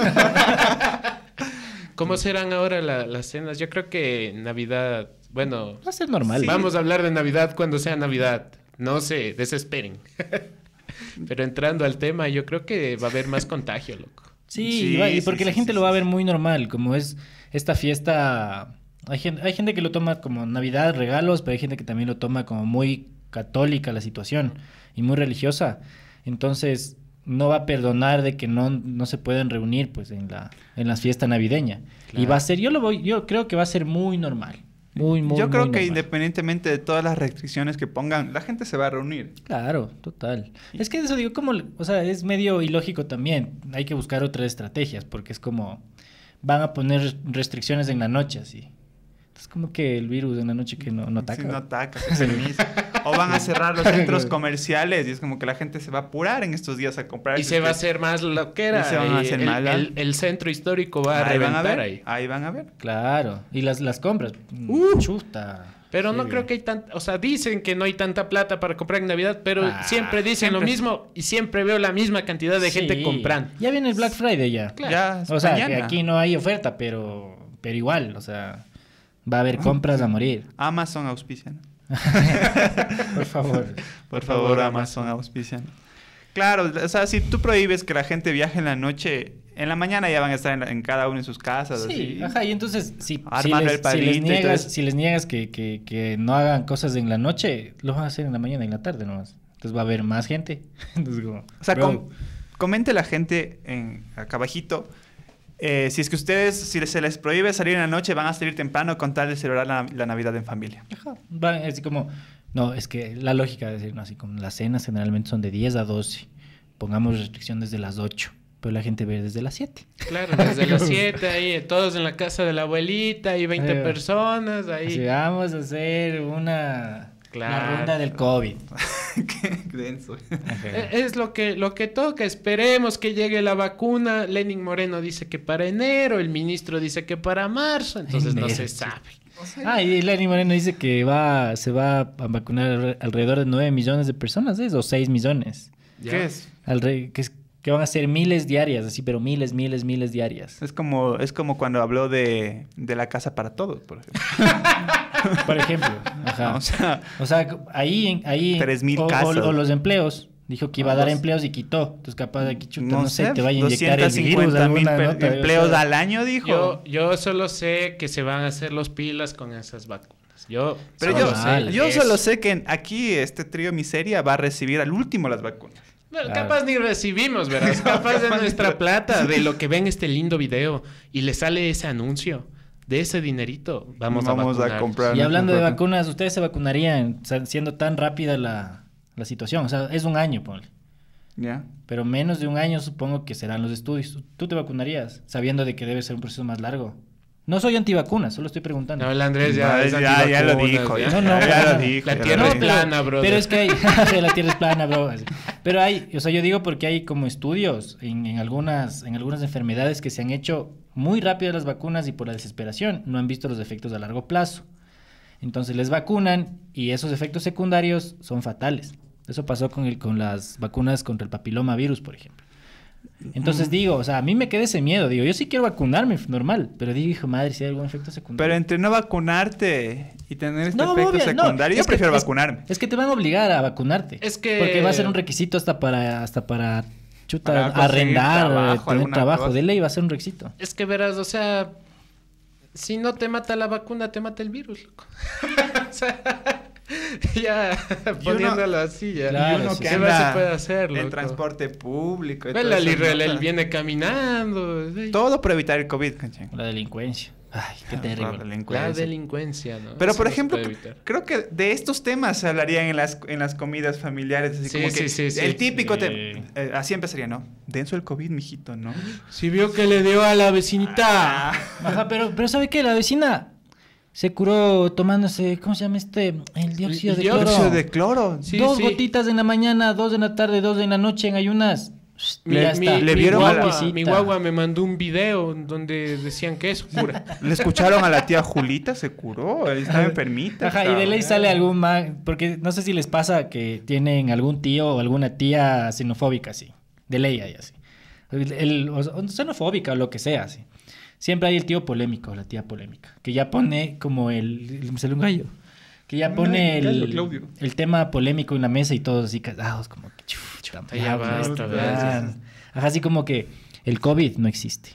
Speaker 3: ¿Cómo serán ahora la- las cenas? Yo creo que Navidad, bueno,
Speaker 2: Va a ser normal.
Speaker 1: Sí.
Speaker 3: vamos a hablar de Navidad cuando sea Navidad. No se desesperen. Pero entrando al tema, yo creo que va a haber más contagio, loco.
Speaker 2: Sí,
Speaker 1: Sí,
Speaker 2: y va- y
Speaker 1: sí,
Speaker 2: porque
Speaker 1: sí,
Speaker 2: la
Speaker 1: sí,
Speaker 2: gente
Speaker 1: sí,
Speaker 2: lo va a
Speaker 1: sí.
Speaker 2: ver muy normal, como es esta fiesta. Hay gente, hay gente que lo toma como Navidad, regalos, pero hay gente que también lo toma como muy católica la situación y muy religiosa. Entonces, no va a perdonar de que no, no se puedan reunir pues en la en las fiestas navideñas. Y
Speaker 3: Claro.
Speaker 2: va a ser, yo lo voy, yo creo que va a ser muy normal. Muy, muy,
Speaker 1: Yo creo
Speaker 2: muy
Speaker 1: que
Speaker 2: normal.
Speaker 1: independientemente de todas las restricciones que pongan, la gente se va a reunir.
Speaker 2: Claro, total. Es que eso digo, como, o sea, es medio ilógico también. Hay que buscar otras estrategias, porque es como, van a poner restricciones en la noche, así. Es como que el virus en la noche que no, no ataca.
Speaker 1: Si no ataca, se permite. O van a cerrar los centros comerciales y es como que la gente se va a apurar en estos días a comprar.
Speaker 3: Y
Speaker 1: esos
Speaker 3: se va a
Speaker 1: que-
Speaker 3: hacer más loquera.
Speaker 1: Y se van a
Speaker 3: y
Speaker 1: hacer
Speaker 3: el,
Speaker 1: más, ¿ah?
Speaker 3: el- el centro histórico va a
Speaker 1: Ahí van a
Speaker 3: reventar
Speaker 1: ver.
Speaker 3: ahí.
Speaker 1: Ahí van a ver.
Speaker 2: Claro. Y las, las compras.
Speaker 3: Uh.
Speaker 2: Chuta.
Speaker 3: Pero no
Speaker 2: Sí,
Speaker 3: creo que hay tanta, o sea, dicen que no hay tanta plata para comprar en Navidad, pero
Speaker 2: Ah,
Speaker 3: siempre dicen lo
Speaker 1: siempre.
Speaker 3: mismo y siempre veo la misma cantidad de gente
Speaker 2: Sí.
Speaker 3: comprando.
Speaker 2: Ya viene el Black Friday ya.
Speaker 3: Claro.
Speaker 1: Ya, es
Speaker 2: O sea, que
Speaker 1: mañana.
Speaker 2: aquí no hay oferta, pero, pero igual, o sea, va a haber compras a morir.
Speaker 1: Amazon auspician.
Speaker 2: Por favor.
Speaker 1: Por favor, Amazon auspician. Claro, o sea, si tú prohíbes que la gente viaje en la noche, en la mañana ya van a estar en, en cada uno en sus casas.
Speaker 2: Sí,
Speaker 1: así.
Speaker 2: ajá, y entonces si, si,
Speaker 1: Armando
Speaker 2: les,
Speaker 1: el palito
Speaker 2: si les
Speaker 1: y todo
Speaker 2: niegas,
Speaker 1: eso.
Speaker 2: si les niegas que, que, que no hagan cosas en la noche, lo van a hacer en la mañana y en la tarde nomás. Entonces va a haber más gente. Entonces, como,
Speaker 1: O sea,
Speaker 2: bro,
Speaker 1: com- comente la gente en, acá abajito. eh, si es que ustedes, si se les prohíbe salir en la noche, van a salir temprano con tal de celebrar la, la Navidad en familia.
Speaker 2: ajá, van así como, no, es que la lógica de decir, no, así como las cenas generalmente son de diez a doce. Pongamos restricción desde las ocho, pero la gente ve desde las siete.
Speaker 3: Claro, desde las siete ahí, todos en la casa de la abuelita y veinte
Speaker 2: Eh,
Speaker 3: personas ahí.
Speaker 2: Así, vamos a hacer una...
Speaker 3: Claro.
Speaker 2: La ronda del COVID.
Speaker 1: Qué denso.
Speaker 2: Ajá.
Speaker 3: Eh, Es lo que, lo que toca, esperemos que llegue la vacuna. Lenin Moreno dice que para enero, el ministro dice que para marzo, entonces no
Speaker 2: Enero,
Speaker 3: se
Speaker 2: sí.
Speaker 3: sabe.
Speaker 2: Ah, y Lenny Moreno dice que va, se va a vacunar alre- alrededor de nueve millones de personas, ¿es? O seis millones.
Speaker 3: ¿Ya?
Speaker 1: ¿Qué es?
Speaker 2: Alre- que, es- que van a ser miles diarias, así, pero miles, miles, miles diarias.
Speaker 1: Es como, es como cuando habló de, de la casa para todos, por ejemplo.
Speaker 2: Por ejemplo. Ajá.
Speaker 1: O sea,
Speaker 2: O sea, ahí... en- ahí
Speaker 1: Tres mil
Speaker 2: o, o-
Speaker 1: casas.
Speaker 2: o los empleos. Dijo que iba a dar
Speaker 1: Los-
Speaker 2: empleos y quitó. Entonces capaz de aquí, chuta, no,
Speaker 1: no
Speaker 2: sé,
Speaker 1: sé,
Speaker 2: te vaya a inyectar el virus.
Speaker 1: doscientos cincuenta mil
Speaker 2: alguna
Speaker 1: pe-
Speaker 2: nota, o
Speaker 1: empleos
Speaker 2: sea,
Speaker 1: al año, dijo.
Speaker 3: Yo, yo solo sé que se van a hacer los pilas con esas vacunas. Yo
Speaker 1: Pero
Speaker 3: solo
Speaker 1: yo,
Speaker 2: Normal.
Speaker 1: yo
Speaker 3: eso.
Speaker 1: solo sé que aquí este trío miseria va a recibir al último las vacunas.
Speaker 3: Bueno,
Speaker 2: Claro.
Speaker 3: capaz ni recibimos, ¿verdad? Capaz de nuestra plata, de lo que ven este lindo video y le sale ese anuncio, de ese dinerito, vamos,
Speaker 1: Vamos a
Speaker 3: a vacunar.
Speaker 1: comprar.
Speaker 2: Y hablando de
Speaker 1: Vacuna.
Speaker 2: vacunas, ¿ustedes se vacunarían sa- siendo tan rápida la, la situación. O sea, es un año, ponle.
Speaker 1: Ya.
Speaker 2: Pero menos de un año supongo que serán los estudios. ¿Tú te vacunarías sabiendo de que debe ser un proceso más largo? No soy antivacunas, solo estoy preguntando.
Speaker 3: No, el Andrés ya,
Speaker 1: Ya,
Speaker 3: es
Speaker 1: ya, ya lo
Speaker 3: antivacunas,
Speaker 1: dijo.
Speaker 3: ya.
Speaker 1: Ya,
Speaker 2: No, no,
Speaker 1: ya
Speaker 2: pero-
Speaker 1: lo dijo.
Speaker 3: La
Speaker 1: ya
Speaker 3: tierra
Speaker 1: lo
Speaker 3: es
Speaker 1: dijo.
Speaker 3: plana, brother.
Speaker 2: Pero es que hay, la tierra es plana, bro. así. Pero hay, o sea, yo digo porque hay como estudios en, en algunas, en algunas enfermedades que se han hecho muy rápido las vacunas y por la desesperación no han visto los efectos a largo plazo. Entonces les vacunan y esos efectos secundarios son fatales. Eso pasó con el, con las vacunas contra el papiloma virus, por ejemplo. Entonces digo, o sea, a mí me queda ese miedo. Digo, yo sí quiero vacunarme, normal. Pero digo, hijo, madre, si hay algún efecto secundario.
Speaker 1: Pero entre no vacunarte y tener este
Speaker 2: No,
Speaker 1: efecto
Speaker 2: obvio, no,
Speaker 1: secundario, yo
Speaker 2: es que-
Speaker 1: prefiero
Speaker 2: es-
Speaker 1: vacunarme.
Speaker 2: Es que te van a obligar a vacunarte.
Speaker 3: Es que-
Speaker 2: Porque va a ser un requisito hasta para, hasta para, chuta,
Speaker 1: Para conseguir
Speaker 2: arrendar,
Speaker 1: trabajo,
Speaker 2: eh, tener
Speaker 1: alguna
Speaker 2: trabajo.
Speaker 1: cosa.
Speaker 2: De ley va a ser un requisito.
Speaker 3: Es que verás, o sea, si no te mata la vacuna, te mata el virus, loco. O sea, ya poniéndolo así, ya.
Speaker 2: Claro,
Speaker 1: y uno
Speaker 2: sí,
Speaker 1: que
Speaker 2: sí.
Speaker 3: ¿Qué más
Speaker 1: anda
Speaker 3: se puede hacer,
Speaker 1: en
Speaker 3: loco?
Speaker 1: transporte público. y
Speaker 3: Ve,
Speaker 1: todo
Speaker 3: la
Speaker 1: eso,
Speaker 3: Lirrel,
Speaker 1: ¿no?
Speaker 3: él viene caminando. sí.
Speaker 1: Todo por evitar el COVID, canchen.
Speaker 2: La delincuencia. Ay, qué
Speaker 1: La
Speaker 2: terrible.
Speaker 1: delincuencia.
Speaker 3: La delincuencia, ¿no?
Speaker 1: Pero,
Speaker 3: Eso
Speaker 1: por
Speaker 3: no se
Speaker 1: ejemplo,
Speaker 3: puede evitar.
Speaker 1: creo que de estos temas se hablarían en las, en las comidas familiares. Así
Speaker 3: Sí,
Speaker 1: como
Speaker 3: sí,
Speaker 1: que
Speaker 3: sí, sí.
Speaker 1: el típico
Speaker 2: Sí.
Speaker 1: tema. eh, así empezaría, ¿no? Denso el COVID, mijito, ¿no?
Speaker 3: Si vio que le dio a la vecinita.
Speaker 1: Ah,
Speaker 2: Ajá, pero, pero ¿sabe qué? La vecina se curó tomándose, ¿cómo se llama este? El dióxido
Speaker 3: El
Speaker 2: de
Speaker 3: dióxido
Speaker 2: cloro.
Speaker 1: dióxido de cloro.
Speaker 3: Sí,
Speaker 2: dos
Speaker 3: sí.
Speaker 2: gotitas en la mañana, dos en la tarde, dos en la noche en ayunas.
Speaker 3: Mi,
Speaker 2: Ya
Speaker 3: mi-
Speaker 2: está.
Speaker 1: le
Speaker 3: mi
Speaker 1: vieron a la-
Speaker 3: guagua, mi guagua me mandó un video donde decían que eso cura.
Speaker 1: Le escucharon a la tía Julita, se curó, él estaba enfermita.
Speaker 2: Ajá, y de ley
Speaker 1: cabrón.
Speaker 2: sale algún man, porque no sé si les pasa que tienen algún tío o alguna tía xenofóbica, así. De ley hay así. El, el- o sea, xenofóbica o lo que sea, así. Siempre hay el tío polémico, la tía polémica, que ya pone como el... el me salió un gallo. Que ya
Speaker 1: No,
Speaker 2: pone
Speaker 1: el gallo,
Speaker 2: el,
Speaker 1: Claudio.
Speaker 2: el tema polémico en la mesa y todos así casados, como que... chuta,
Speaker 3: ya
Speaker 2: ya,
Speaker 3: basta,
Speaker 2: ya,
Speaker 3: ¿verdad?
Speaker 2: Ajá, así como que el COVID no existe.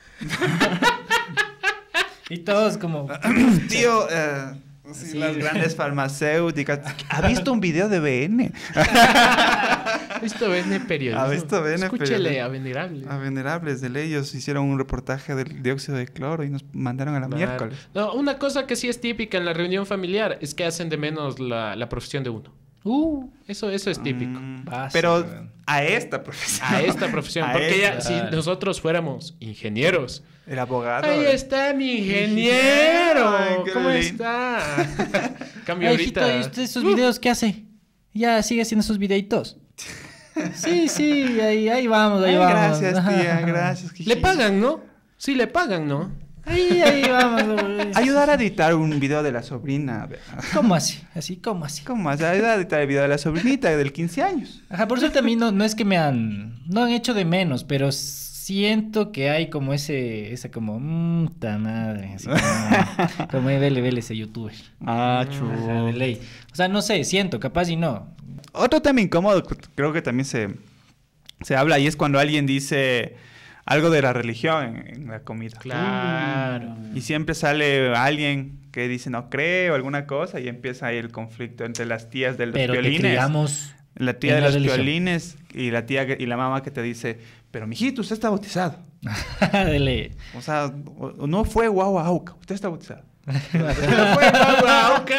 Speaker 2: Y todos como...
Speaker 1: Tío, eh, sí,
Speaker 2: Sí.
Speaker 1: las grandes farmacéuticas. ¿Ha visto un video de B N?
Speaker 3: Esto viene periodismo.
Speaker 1: Ah, esto viene
Speaker 3: Escúchele
Speaker 1: periodismo.
Speaker 3: a Venerable.
Speaker 1: A Venerables de ley, ellos hicieron un reportaje del dióxido de cloro y nos mandaron a la
Speaker 3: Claro.
Speaker 1: miércoles.
Speaker 3: No, una cosa que sí es típica en la reunión familiar es que hacen de menos la, la profesión de uno.
Speaker 2: Uh,
Speaker 3: Eso, eso es típico.
Speaker 1: Mm,
Speaker 2: Básico,
Speaker 1: pero
Speaker 2: weón.
Speaker 1: a esta profesión.
Speaker 3: A esta profesión.
Speaker 1: A
Speaker 3: Porque ya,
Speaker 1: esta.
Speaker 3: si nosotros fuéramos ingenieros.
Speaker 1: El abogado.
Speaker 3: Ahí está mi ingeniero.
Speaker 1: Ay, qué
Speaker 3: ¿Cómo
Speaker 1: lindo.
Speaker 3: está? Cambio
Speaker 2: Ay, hijito,
Speaker 3: ahorita.
Speaker 2: ¿y usted esos videos qué hace? Ya sigue haciendo esos videitos. Sí, sí, ahí, ahí vamos, ahí
Speaker 1: Ay,
Speaker 2: vamos.
Speaker 1: gracias,
Speaker 2: Ajá,
Speaker 1: tía,
Speaker 2: ajá.
Speaker 1: gracias.
Speaker 3: Le
Speaker 1: jiji.
Speaker 3: pagan, ¿no? Sí, le pagan, ¿no?
Speaker 2: Ahí, ahí vamos. güey.
Speaker 1: Ayudar a editar un video de la sobrina.
Speaker 2: ¿Cómo así? Así, ¿cómo así?
Speaker 1: ¿Cómo vas a ayudar a editar el video de la sobrinita del quince años?
Speaker 2: Ajá, por suerte a mí no, no es que me han... No han hecho de menos, pero siento que hay como ese... Ese como... Mmm, ta madre. Así como... como eh, vele, vele ese youtuber.
Speaker 1: Ah,
Speaker 2: Ajá, de ley. O sea, no sé, siento, capaz y no.
Speaker 1: Otro tema incómodo, c- creo que también se, se habla, y es cuando alguien dice algo de la religión en, en la comida.
Speaker 3: Claro.
Speaker 1: Y siempre sale alguien que dice no creo, alguna cosa, y empieza ahí el conflicto entre las tías de los
Speaker 2: Pero que
Speaker 1: violines.
Speaker 2: criamos...
Speaker 1: La tía
Speaker 2: en
Speaker 1: de
Speaker 2: la
Speaker 1: los
Speaker 2: religión.
Speaker 1: violines y la tía que- y la mamá que te dice, pero mijito, usted está bautizado.
Speaker 2: de ley.
Speaker 1: O sea, o- o no fue guau auca, usted está bautizado.
Speaker 3: No fue Guauauca.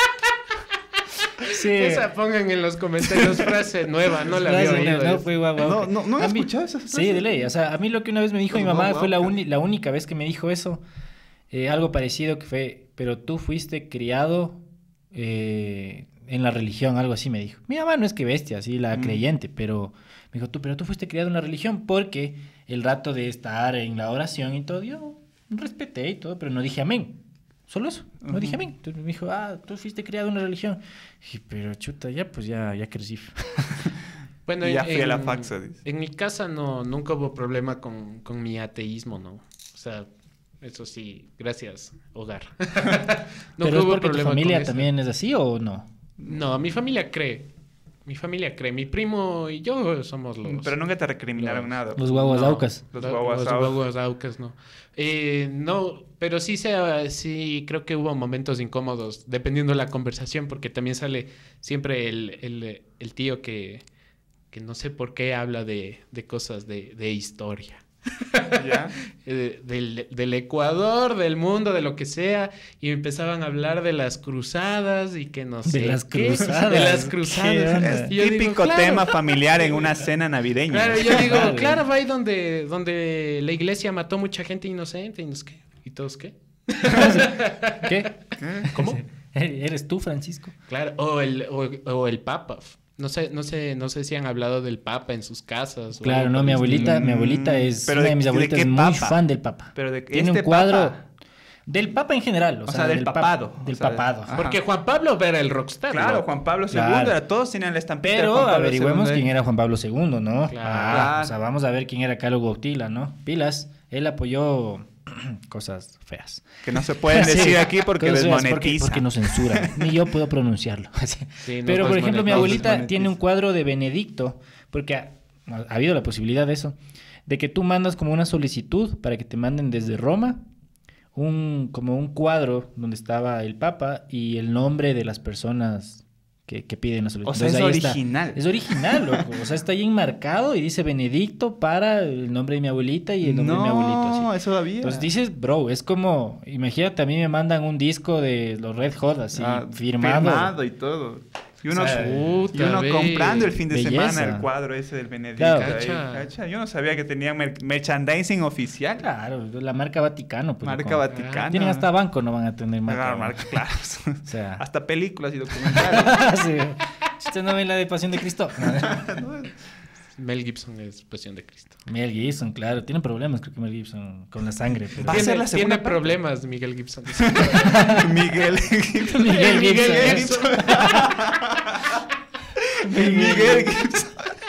Speaker 2: Sí.
Speaker 3: Esa pongan en los comentarios frase nueva, no la había
Speaker 2: Frase,
Speaker 3: oído.
Speaker 2: no, no fue guau, guau.
Speaker 1: No, no, no he
Speaker 2: A mí-
Speaker 1: escuchado esa frase.
Speaker 2: Sí, de ley. O sea, a mí lo que una vez me dijo
Speaker 1: Los
Speaker 2: mi mamá
Speaker 1: guau,
Speaker 2: fue la,
Speaker 1: guau,
Speaker 2: uni- la única vez que me dijo eso. eh, algo parecido que fue, pero tú fuiste criado eh, en la religión, algo así me dijo. Mi mamá no es que bestia, así la
Speaker 1: Mm.
Speaker 2: creyente, pero me dijo, tú, pero tú fuiste criado en la religión porque el rato de estar en la oración y todo, yo respeté y todo, pero no dije amén. Solo eso, no
Speaker 1: Ujú.
Speaker 2: dije amén. Entonces me dijo, ah, tú fuiste criado en una religión. Y, pero chuta, ya pues ya, ya crecí.
Speaker 3: Bueno,
Speaker 1: Ya
Speaker 3: en,
Speaker 1: fui a la
Speaker 3: en-
Speaker 1: faxa, dice.
Speaker 3: en mi casa no, nunca hubo problema con, con mi ateísmo, ¿no? O sea, eso sí, gracias, hogar. Nunca
Speaker 2: ¿Pero es
Speaker 3: hubo
Speaker 2: porque tu
Speaker 3: problema con
Speaker 2: familia
Speaker 3: eso.
Speaker 2: también es así o no?
Speaker 3: No, mi familia cree. Mi familia cree. Mi primo y yo somos los...
Speaker 1: Pero nunca te recriminaron
Speaker 3: los-
Speaker 1: nada.
Speaker 2: Los guaguas
Speaker 3: No,
Speaker 2: aucas.
Speaker 1: Los
Speaker 3: Los
Speaker 1: guaguas
Speaker 3: los
Speaker 1: aucas.
Speaker 3: guaguas aucas, no. Eh, no, pero sí, se, sí creo que hubo momentos incómodos, dependiendo de la conversación, porque también sale siempre el, el, el tío que, que no sé por qué habla de, de cosas de, de historia.
Speaker 1: ¿Ya?
Speaker 3: eh, del, del Ecuador, del mundo, de lo que sea, y empezaban a hablar de las cruzadas y que no sé
Speaker 2: De las
Speaker 3: qué,
Speaker 2: cruzadas.
Speaker 3: de las
Speaker 2: ¿Qué
Speaker 3: cruzadas.
Speaker 2: onda?
Speaker 1: Es
Speaker 3: Y yo digo,
Speaker 1: típico
Speaker 3: claro,
Speaker 1: tema familiar en una cena navideña.
Speaker 3: Claro, yo digo,
Speaker 2: Vale.
Speaker 3: claro, va ahí donde, donde la iglesia mató mucha gente inocente y, nos, ¿qué? ¿Y todos qué?
Speaker 2: ¿Qué?
Speaker 3: ¿Cómo?
Speaker 2: ¿Eres tú, Francisco?
Speaker 3: Claro, o el, o, o el Papa. No sé, no sé, no sé si han hablado del Papa en sus casas. o
Speaker 2: Claro,
Speaker 3: algo
Speaker 2: no,
Speaker 3: por
Speaker 2: mi
Speaker 3: el
Speaker 2: abuelita,
Speaker 3: estilo.
Speaker 2: mi abuelita es,
Speaker 1: Pero
Speaker 2: una
Speaker 1: de-
Speaker 2: de mis
Speaker 1: ¿de
Speaker 2: abuelitas
Speaker 1: qué
Speaker 2: es muy
Speaker 1: papa?
Speaker 2: fan del Papa.
Speaker 1: Pero de
Speaker 2: Tiene
Speaker 1: este
Speaker 2: un cuadro
Speaker 1: papa.
Speaker 2: del Papa en general, o,
Speaker 1: O
Speaker 2: sea,
Speaker 1: sea, del
Speaker 2: papa-
Speaker 1: papado.
Speaker 2: del
Speaker 1: O sea,
Speaker 2: papado.
Speaker 1: ajá.
Speaker 3: Porque Juan Pablo era el rockstar.
Speaker 1: Claro,
Speaker 3: ¿no?
Speaker 1: Juan Pablo segundo,
Speaker 2: Claro.
Speaker 1: era, todos tenían la estampita de
Speaker 2: Pero
Speaker 1: Juan Pablo
Speaker 2: averigüemos
Speaker 1: segundo.
Speaker 2: quién era Juan Pablo segundo, ¿no?
Speaker 3: Claro.
Speaker 2: Ah, o sea, vamos a ver quién era Carlos Bautila, ¿no? Pilas, él apoyó cosas feas.
Speaker 1: Que no se pueden decir
Speaker 2: Sí,
Speaker 1: aquí porque
Speaker 2: cosas feas, Porque,
Speaker 1: desmonetiza.
Speaker 2: porque nos censuran. Ni yo puedo pronunciarlo.
Speaker 3: Sí, no,
Speaker 2: Pero,
Speaker 3: pues,
Speaker 2: por ejemplo, mi
Speaker 3: monetiza.
Speaker 2: abuelita
Speaker 1: desmonetiza.
Speaker 2: tiene un cuadro de Benedicto, porque ha, ha habido la posibilidad de eso, de que tú mandas como una solicitud para que te manden desde Roma un como un cuadro donde estaba el Papa y el nombre de las personas que, que piden la solicitud.
Speaker 1: O sea, es
Speaker 2: Entonces, ahí está.
Speaker 1: original.
Speaker 2: Es original, loco. O sea, está ahí enmarcado y dice Benedicto para el nombre de mi abuelita y el nombre de mi abuelito. así.
Speaker 1: No, eso había.
Speaker 2: Entonces dices, bro, es como, imagínate, a mí me mandan un disco de los Red Hot así,
Speaker 1: Ah,
Speaker 2: firmado.
Speaker 1: firmado y todo. Y uno,
Speaker 2: O sea,
Speaker 1: y uno
Speaker 3: puta, ve.
Speaker 1: comprando el fin de
Speaker 2: Belleza.
Speaker 1: semana el cuadro ese del Benedicto.
Speaker 2: Claro.
Speaker 1: ahí,
Speaker 3: Cacha.
Speaker 1: cacha. Yo no sabía que tenían mer- merchandising oficial.
Speaker 2: Claro, la marca Vaticano. Pues,
Speaker 1: Marca
Speaker 2: loco.
Speaker 1: Vaticano.
Speaker 2: Tienen hasta banco, no van a tener marca.
Speaker 1: Ah, marca, claro.
Speaker 2: O sea,
Speaker 1: Hasta películas y documentales.
Speaker 2: sí. Si usted no ve la de Pasión de Cristo.
Speaker 3: Mel Gibson es Pasión de Cristo.
Speaker 2: Mel Gibson, claro. Tiene problemas, creo que Mel Gibson, con la sangre. pero-
Speaker 1: Va a ser
Speaker 3: Tiene,
Speaker 1: la segunda
Speaker 3: tiene
Speaker 1: parte.
Speaker 3: problemas Miguel Gibson.
Speaker 1: Miguel Gibson.
Speaker 2: Miguel Gibson.
Speaker 1: Miguel Gibson. Miguel Gibson.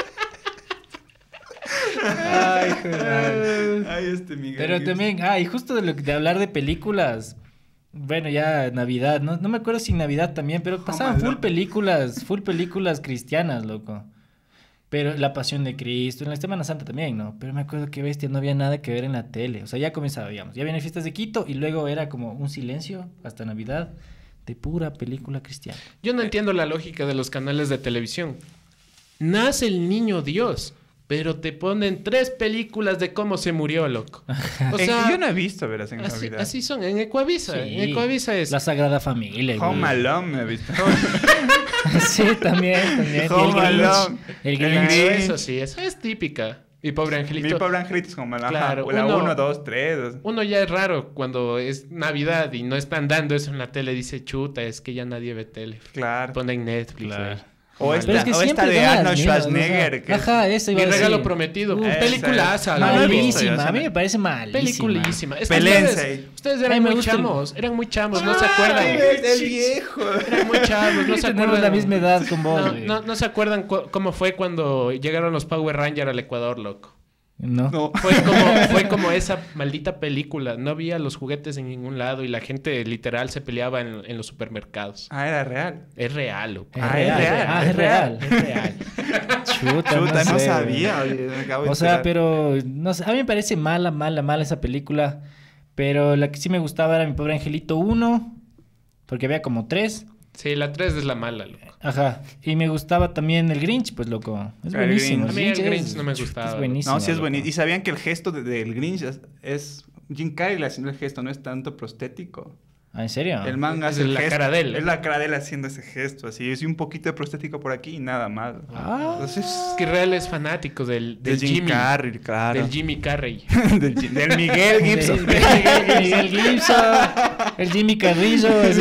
Speaker 2: Ay, joder.
Speaker 1: Ay, este Miguel
Speaker 2: Pero
Speaker 1: Gibson.
Speaker 2: también, ah, y justo de, lo, de hablar de películas, bueno, ya Navidad, no, no me acuerdo si Navidad también, pero pasaban
Speaker 1: Alone.
Speaker 2: full películas, full películas cristianas, loco. Pero La Pasión de Cristo, en la Semana Santa también, ¿no? Pero me acuerdo que bestia, no había nada que ver en la tele. O sea, ya comenzaba, digamos, ya vienen fiestas de Quito y luego era como un silencio hasta Navidad de pura película cristiana.
Speaker 3: Yo no entiendo la lógica de los canales de televisión. Nace el niño Dios, pero te ponen tres películas de cómo se murió, loco. O
Speaker 1: En-
Speaker 3: sea,
Speaker 1: yo no he visto, verás, en
Speaker 3: así,
Speaker 1: Navidad.
Speaker 3: así son. En Ecuavisa,
Speaker 2: Sí.
Speaker 3: en Ecuavisa es...
Speaker 2: La Sagrada Familia.
Speaker 1: Home
Speaker 2: güey.
Speaker 1: Alone me he visto.
Speaker 2: Sí, también, también.
Speaker 1: Home
Speaker 2: Y el Grinch.
Speaker 1: Alone.
Speaker 2: El
Speaker 1: El
Speaker 2: Grinch.
Speaker 1: Grinch.
Speaker 3: Eso sí, eso es típica. Mi pobre angelito.
Speaker 1: Mi pobre angelito es Home Alone.
Speaker 3: Claro,
Speaker 1: Ajá, la
Speaker 3: uno-
Speaker 1: uno, dos, tres.
Speaker 3: Uno ya es raro cuando es Navidad y no están dando eso en la tele. Dice, chuta, es que ya nadie ve tele.
Speaker 1: Claro.
Speaker 3: Ponen Netflix.
Speaker 2: Claro.
Speaker 3: ahí.
Speaker 1: O
Speaker 3: Mal.
Speaker 1: esta,
Speaker 2: Pero es que
Speaker 1: o esta
Speaker 2: siempre
Speaker 1: de
Speaker 2: dan las
Speaker 1: Arnold
Speaker 2: mismas,
Speaker 1: Schwarzenegger.
Speaker 2: o sea,
Speaker 1: que es-
Speaker 2: Ajá, eso iba
Speaker 3: Mi
Speaker 2: a decir.
Speaker 3: regalo prometido.
Speaker 2: Uh,
Speaker 1: Esa
Speaker 3: Peliculaza.
Speaker 1: es.
Speaker 3: la
Speaker 1: No, no he
Speaker 3: loco.
Speaker 1: visto.
Speaker 2: malísima. A mí me parece malísima.
Speaker 3: Peliculísima. Es que
Speaker 1: Pelense
Speaker 3: ustedes,
Speaker 1: ahí.
Speaker 3: ustedes
Speaker 2: Ay,
Speaker 3: eran
Speaker 2: me
Speaker 3: muy
Speaker 2: gusta el-
Speaker 3: chamos. Eran muy chamos. No se
Speaker 1: Ay,
Speaker 3: acuerdan.
Speaker 1: el, el viejo.
Speaker 3: Eran muy chavos. No se
Speaker 2: Tenemos
Speaker 3: acuerdan.
Speaker 2: la misma edad con vos,
Speaker 3: No,
Speaker 2: güey.
Speaker 3: no, no se acuerdan cu- cómo fue cuando llegaron los Power Rangers al Ecuador, loco.
Speaker 2: No.
Speaker 1: No.
Speaker 3: Fue como, fue como esa maldita película. No había los juguetes en ningún lado y la gente literal se peleaba en, en los supermercados.
Speaker 1: Ah, era real.
Speaker 3: Es real, loco.
Speaker 2: Es
Speaker 1: Ah, es real,
Speaker 2: Ah,
Speaker 1: es
Speaker 2: es real. Es real. Chuta,
Speaker 1: Chuta, no,
Speaker 2: sé,
Speaker 1: sabía.
Speaker 2: güey.
Speaker 1: Oye, me acabo de
Speaker 2: O sea,
Speaker 1: enterar.
Speaker 2: pero no sé, a mí me parece mala, mala, mala esa película. Pero la que sí me gustaba era Mi Pobre Angelito uno, porque había como tres.
Speaker 3: Sí, la tres es la mala, loco.
Speaker 2: Ajá. Y me gustaba también el Grinch, pues loco. Es
Speaker 1: El
Speaker 2: buenísimo.
Speaker 1: Grinch.
Speaker 3: A mí el
Speaker 2: es-
Speaker 3: Grinch no me
Speaker 2: chuta,
Speaker 3: gustaba.
Speaker 2: Es buenísimo.
Speaker 1: No, sí es
Speaker 2: loco.
Speaker 1: buenísimo. Y sabían que el gesto de- del Grinch es, es Jim Carrey haciendo el gesto, no es tanto prostético.
Speaker 2: Ah, ¿en serio?
Speaker 1: El man
Speaker 3: Es
Speaker 1: hace el
Speaker 3: la
Speaker 1: gesto.
Speaker 3: cara de él.
Speaker 1: Es la cara de él haciendo ese gesto, así. Es un poquito de prostético por aquí y nada más.
Speaker 2: Ah.
Speaker 1: Entonces,
Speaker 3: Es que Real es fanático del,
Speaker 1: de
Speaker 3: del
Speaker 1: Jim
Speaker 3: Jimmy.
Speaker 1: Carrey, claro.
Speaker 3: Del Jimmy Carrey.
Speaker 1: del, Jim- del Miguel Gibson.
Speaker 2: Del- del Miguel Gibson. El Jimmy Carrillo. así.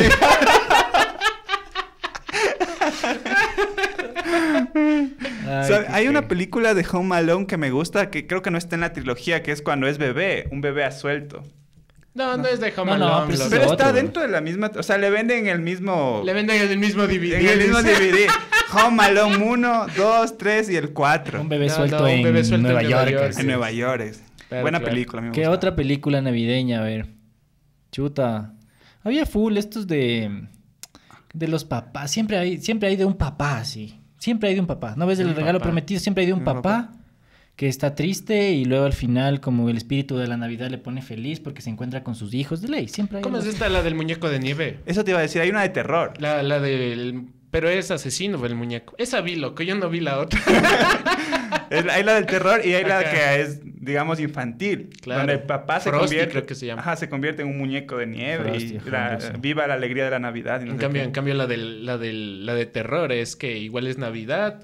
Speaker 2: Ay,
Speaker 1: ¿Sabe?
Speaker 2: qué
Speaker 1: Hay una
Speaker 2: feo.
Speaker 1: película de Home Alone que me gusta, que creo que no está en la trilogía, que es cuando es bebé, un bebé a suelto.
Speaker 3: No, no es de Home
Speaker 2: No, no,
Speaker 3: Alone,
Speaker 2: pero
Speaker 3: loco.
Speaker 2: es
Speaker 1: Pero
Speaker 2: otro,
Speaker 1: está
Speaker 2: güey.
Speaker 1: dentro de la misma, o sea, le venden el mismo...
Speaker 3: Le venden en el mismo D V D.
Speaker 1: en el mismo D V D. Home Alone uno, dos, tres y el cuatro.
Speaker 2: Un bebé
Speaker 3: No,
Speaker 2: suelto,
Speaker 3: no, un
Speaker 2: en,
Speaker 3: bebé suelto en
Speaker 2: Nueva
Speaker 3: Nueva
Speaker 2: York.
Speaker 3: York,
Speaker 2: así.
Speaker 1: En Nueva York. es.
Speaker 3: Claro,
Speaker 1: Buena
Speaker 3: claro.
Speaker 1: película, a mí me
Speaker 2: ¿Qué
Speaker 1: gusta.
Speaker 2: otra película navideña? A ver. Chuta. Había full estos de... De los papás. Siempre hay, siempre hay de un papá, así. Siempre hay de un papá. ¿No ves
Speaker 3: De
Speaker 2: el
Speaker 3: un
Speaker 2: regalo
Speaker 3: papá.
Speaker 2: prometido? Siempre hay de un
Speaker 1: Un
Speaker 2: papá,
Speaker 1: papá.
Speaker 2: que está triste y luego al final como el espíritu de la Navidad le pone feliz porque se encuentra con sus hijos. De ley, siempre hay
Speaker 3: ¿Cómo es
Speaker 2: algo
Speaker 3: esta, la del muñeco de nieve?
Speaker 1: Eso te iba a decir, hay una de terror.
Speaker 3: La, la del... Pero es asesino el muñeco. Esa vi, loco. Yo no vi la otra.
Speaker 1: Es la- hay la del terror y hay la
Speaker 3: Ajá.
Speaker 1: que es digamos, infantil.
Speaker 3: Claro.
Speaker 1: Donde el papá se
Speaker 3: Frosty,
Speaker 1: convierte...
Speaker 3: creo que se llama.
Speaker 1: Ajá, se convierte en un muñeco de nieve
Speaker 2: Frosty,
Speaker 1: y la-
Speaker 2: ajá, sí.
Speaker 1: viva la alegría de la Navidad. Y no
Speaker 3: En
Speaker 1: sé
Speaker 3: cambio,
Speaker 1: qué.
Speaker 3: en cambio la, del, la, del, la de terror es que igual es Navidad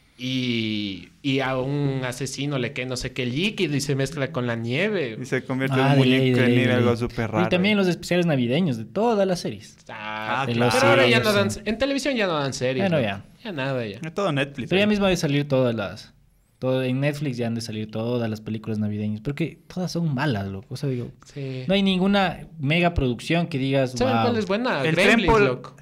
Speaker 3: y, y a un asesino le cae no sé qué líquido y se mezcla con la nieve.
Speaker 1: Y se convierte
Speaker 2: Ah,
Speaker 1: en un
Speaker 2: de ley,
Speaker 1: muñeco
Speaker 2: de
Speaker 1: de
Speaker 2: ley,
Speaker 1: nieve,
Speaker 2: de
Speaker 1: algo
Speaker 2: ley.
Speaker 1: súper raro.
Speaker 2: Y también los especiales navideños de todas las series.
Speaker 3: Ah,
Speaker 1: Ah,
Speaker 3: pero
Speaker 1: claro.
Speaker 3: ahora ya no
Speaker 2: Sí,
Speaker 3: dan...
Speaker 2: sí.
Speaker 3: En televisión ya no dan series.
Speaker 2: Bueno,
Speaker 3: ¿no?
Speaker 2: ya.
Speaker 3: Ya nada, ya.
Speaker 1: Es todo Netflix.
Speaker 2: Pero ya
Speaker 1: ahí.
Speaker 2: mismo de salir todas las... Todo, en Netflix ya han de salir todas las películas navideñas. Porque todas son malas, loco. O sea, digo...
Speaker 3: Sí.
Speaker 2: No hay ninguna mega producción que digas...
Speaker 3: ¿Saben
Speaker 2: wow.
Speaker 3: cuál es buena?
Speaker 1: El
Speaker 3: Gremlins,
Speaker 1: Temple-
Speaker 3: loco.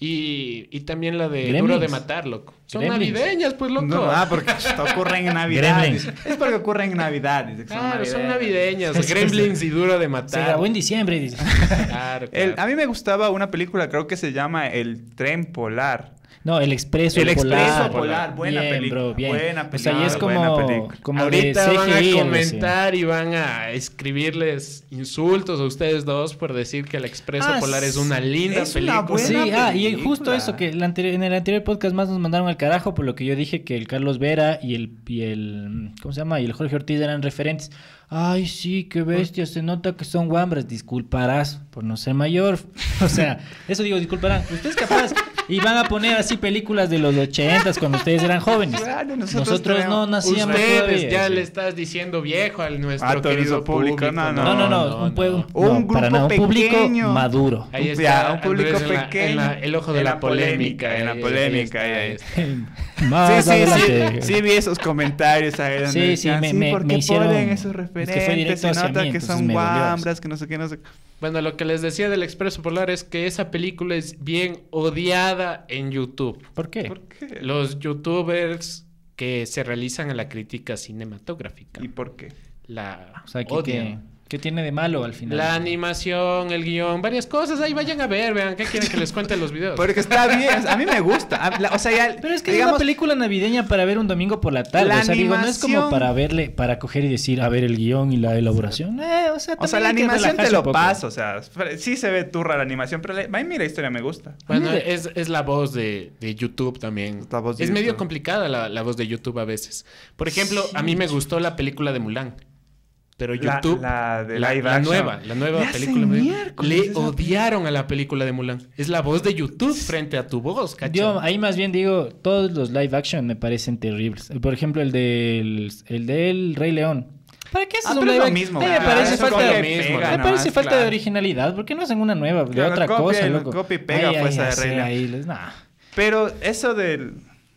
Speaker 3: Y, y también la de
Speaker 2: Gremlins.
Speaker 3: Duro de Matar, loco. Son
Speaker 2: Gremlins.
Speaker 3: navideñas, pues, loco.
Speaker 1: No, ah, porque esto ocurre en Navidad.
Speaker 2: Gremlins.
Speaker 1: Es porque ocurre en Navidad. dice que son
Speaker 3: Claro, son
Speaker 1: navideñas.
Speaker 3: navideñas. Gremlins y Duro de
Speaker 2: Se
Speaker 3: Matar.
Speaker 2: grabó en diciembre, dice.
Speaker 3: Claro,
Speaker 1: El-
Speaker 3: claro.
Speaker 1: a mí me gustaba una película, creo que se llama El Tren Polar.
Speaker 2: No, El Expreso
Speaker 1: El
Speaker 2: Polar.
Speaker 1: Expreso Polar, buena
Speaker 2: bien,
Speaker 1: película,
Speaker 2: bro, bien.
Speaker 1: buena
Speaker 2: O sea, y es
Speaker 1: película, buena
Speaker 2: como,
Speaker 1: película.
Speaker 2: como
Speaker 3: Ahorita
Speaker 2: de
Speaker 3: van
Speaker 2: C G I,
Speaker 3: a
Speaker 2: algo así.
Speaker 3: comentar y van a escribirles insultos a ustedes dos por decir que El Expreso
Speaker 1: Ah,
Speaker 3: Polar es una linda
Speaker 1: es una
Speaker 3: película.
Speaker 2: Sí,
Speaker 1: buena
Speaker 2: ah, y
Speaker 1: película.
Speaker 2: justo eso, que el anteri- en el anterior podcast más nos mandaron al carajo por lo que yo dije que el Carlos Vera y el, y el ¿cómo se llama? Y el Jorge Ortiz eran referentes. Ay, sí, qué bestia, se nota que son guambras. Disculparás por no ser mayor. O sea, eso digo, disculparán. Ustedes capaz y van a poner así películas de los ochentas cuando ustedes eran jóvenes.
Speaker 1: Claro,
Speaker 2: nosotros
Speaker 1: nosotros
Speaker 2: no
Speaker 1: tenemos-
Speaker 2: nacíamos
Speaker 3: Ustedes
Speaker 2: todavía.
Speaker 3: ya
Speaker 2: sí.
Speaker 3: le estás diciendo viejo al nuestro
Speaker 1: A todo
Speaker 3: querido
Speaker 1: nuestro público.
Speaker 3: público.
Speaker 1: No,
Speaker 2: No, no, no, un, pue-
Speaker 3: no.
Speaker 2: no,
Speaker 1: Un
Speaker 2: para
Speaker 1: grupo
Speaker 2: nada, un público
Speaker 1: pequeño.
Speaker 2: maduro.
Speaker 3: Ahí
Speaker 1: Ya,
Speaker 3: está
Speaker 1: un público
Speaker 3: Andrés en la-
Speaker 1: pequeño.
Speaker 3: en la- el ojo de
Speaker 1: En
Speaker 3: la,
Speaker 1: la
Speaker 3: polémica.
Speaker 1: polémica, en la
Speaker 3: ahí-
Speaker 1: polémica,
Speaker 3: ahí
Speaker 1: ahí,
Speaker 3: está,
Speaker 1: ahí.
Speaker 3: ahí está.
Speaker 2: Más
Speaker 1: Sí, sí,
Speaker 2: adelante.
Speaker 1: sí, sí vi esos comentarios ahí donde
Speaker 2: Sí, sí,
Speaker 1: decían,
Speaker 2: me-
Speaker 1: sí,
Speaker 2: me-
Speaker 1: ¿por
Speaker 2: me
Speaker 1: qué
Speaker 2: hicieron-
Speaker 1: ponen
Speaker 2: es
Speaker 1: esos
Speaker 2: que fue
Speaker 1: referentes?
Speaker 2: directo
Speaker 1: Se
Speaker 2: hacia
Speaker 1: nota
Speaker 2: mí,
Speaker 1: que
Speaker 2: entonces
Speaker 1: son
Speaker 2: me dolió.
Speaker 1: guambras, que no sé qué, no sé qué.
Speaker 3: Bueno, lo que les decía del Expreso Polar es que esa película es bien odiada en YouTube.
Speaker 2: ¿Por qué?
Speaker 1: ¿Por qué?
Speaker 3: Los youtubers que se realizan a la crítica cinematográfica
Speaker 1: ¿Y por qué?
Speaker 3: la
Speaker 2: O sea, ¿qué,
Speaker 3: odian.
Speaker 2: qué, qué tiene de malo al final?
Speaker 3: La animación, el guión, varias cosas. Ahí vayan a ver, vean. ¿Qué quieren que les cuente los videos?
Speaker 1: Porque está bien, a mí me gusta. A- la- O sea, ya,
Speaker 2: Pero es que es
Speaker 1: digamos,
Speaker 2: una película navideña para ver un domingo por la tarde.
Speaker 1: La
Speaker 2: o sea, digo, no es como
Speaker 1: animación-
Speaker 2: para verle, para coger y decir, a ver el guión y la elaboración. Eh, o sea,
Speaker 1: O sea,
Speaker 2: también
Speaker 1: la
Speaker 2: hay que
Speaker 1: animación te
Speaker 2: relajarse
Speaker 1: lo
Speaker 2: un poco.
Speaker 1: paso, o sea, sí se ve turra la animación, pero la, a mí la historia me gusta.
Speaker 3: Bueno,
Speaker 2: Mire.
Speaker 3: es, es la voz de, de YouTube también.
Speaker 1: La voz de
Speaker 3: es medio
Speaker 1: YouTube.
Speaker 3: complicada la, la voz de YouTube a veces. Por ejemplo, a mí me gustó la película de Mulan. Pero
Speaker 1: La-
Speaker 3: YouTube,
Speaker 1: la de
Speaker 3: la,
Speaker 1: live
Speaker 3: la
Speaker 1: action.
Speaker 3: nueva, la nueva
Speaker 1: Le hacen
Speaker 3: película,
Speaker 1: miércoles
Speaker 3: le
Speaker 1: esa
Speaker 3: odiaron a la película de Mulan. Es la voz de YouTube frente a tu voz, ¿cachai?
Speaker 2: Yo ahí más bien digo, todos los live action me parecen terribles. Por ejemplo, el del, el del Rey León. ¿Para qué haces
Speaker 1: Ah,
Speaker 2: un
Speaker 1: pero es
Speaker 2: live
Speaker 1: lo
Speaker 2: action?
Speaker 1: mismo,
Speaker 2: A mí me
Speaker 1: claro,
Speaker 2: parece
Speaker 1: es
Speaker 2: falta
Speaker 1: copia
Speaker 2: de,
Speaker 1: y
Speaker 3: mismo,
Speaker 1: pega
Speaker 2: me
Speaker 1: nada
Speaker 2: parece
Speaker 1: más,
Speaker 2: falta
Speaker 1: claro.
Speaker 2: de originalidad. ¿Por qué no hacen una nueva de
Speaker 1: Claro,
Speaker 2: otra
Speaker 1: copia
Speaker 2: cosa,
Speaker 1: y-
Speaker 2: loco?
Speaker 1: copia y pega,
Speaker 2: Ay,
Speaker 1: pues,
Speaker 2: ay,
Speaker 1: a
Speaker 2: así,
Speaker 1: Rey León.
Speaker 2: ahí les- nah.
Speaker 1: Pero eso del...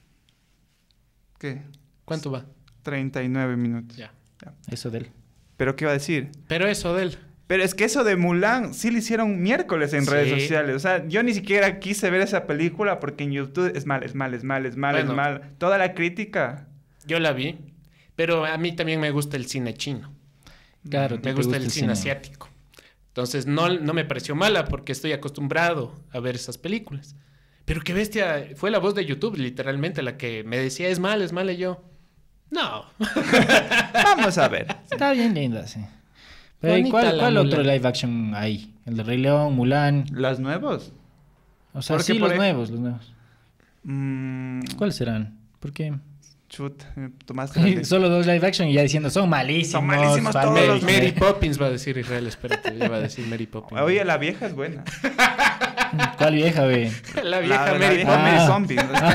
Speaker 1: ¿Qué?
Speaker 3: ¿Cuánto va?
Speaker 1: treinta y nueve minutos.
Speaker 3: Ya.
Speaker 2: Eso de él.
Speaker 1: ¿Pero qué iba a decir?
Speaker 3: Pero eso de él.
Speaker 1: Pero es que eso de Mulan sí lo hicieron miércoles en
Speaker 3: Sí.
Speaker 1: redes sociales. O sea, yo ni siquiera quise ver esa película porque en YouTube es mal, es mal, es mal, es mal,
Speaker 3: Bueno.
Speaker 1: es mal. Toda la crítica.
Speaker 3: Yo la vi. Pero a mí también me gusta el cine chino.
Speaker 2: Claro,
Speaker 3: Me
Speaker 2: te
Speaker 3: gusta,
Speaker 2: gusta
Speaker 3: el cine asiático. Entonces no, no me pareció mala porque estoy acostumbrado a ver esas películas. Pero qué bestia, fue la voz de YouTube literalmente la que me decía es mal, es mal y yo. No.
Speaker 1: Vamos a ver.
Speaker 2: Está bien linda, sí. Pero ¿y
Speaker 3: Bonita
Speaker 2: ¿cuál,
Speaker 3: la
Speaker 2: cuál
Speaker 3: Mulan.
Speaker 2: otro live action hay? El de Rey León, Mulan.
Speaker 1: ¿Los nuevos?
Speaker 2: O sea,
Speaker 1: Porque
Speaker 2: sí,
Speaker 1: por
Speaker 2: los
Speaker 1: ej-
Speaker 2: nuevos, los nuevos.
Speaker 1: Mm,
Speaker 2: ¿Cuáles serán? ¿Por qué?
Speaker 1: chut, me tomaste la-
Speaker 2: Solo dos live action y ya diciendo, son malísimos.
Speaker 1: Son malísimos
Speaker 2: fan-
Speaker 1: todos
Speaker 3: Mary,
Speaker 1: los-
Speaker 3: Mary Poppins va a decir Israel, espérate, ya va a decir Mary Poppins.
Speaker 1: Oye, la vieja es buena.
Speaker 2: ¿Cuál vieja, ve?
Speaker 3: la vieja
Speaker 1: la,
Speaker 3: Mary
Speaker 1: vieja
Speaker 3: Poppins.
Speaker 1: Mary
Speaker 2: Ah.
Speaker 1: Zombie.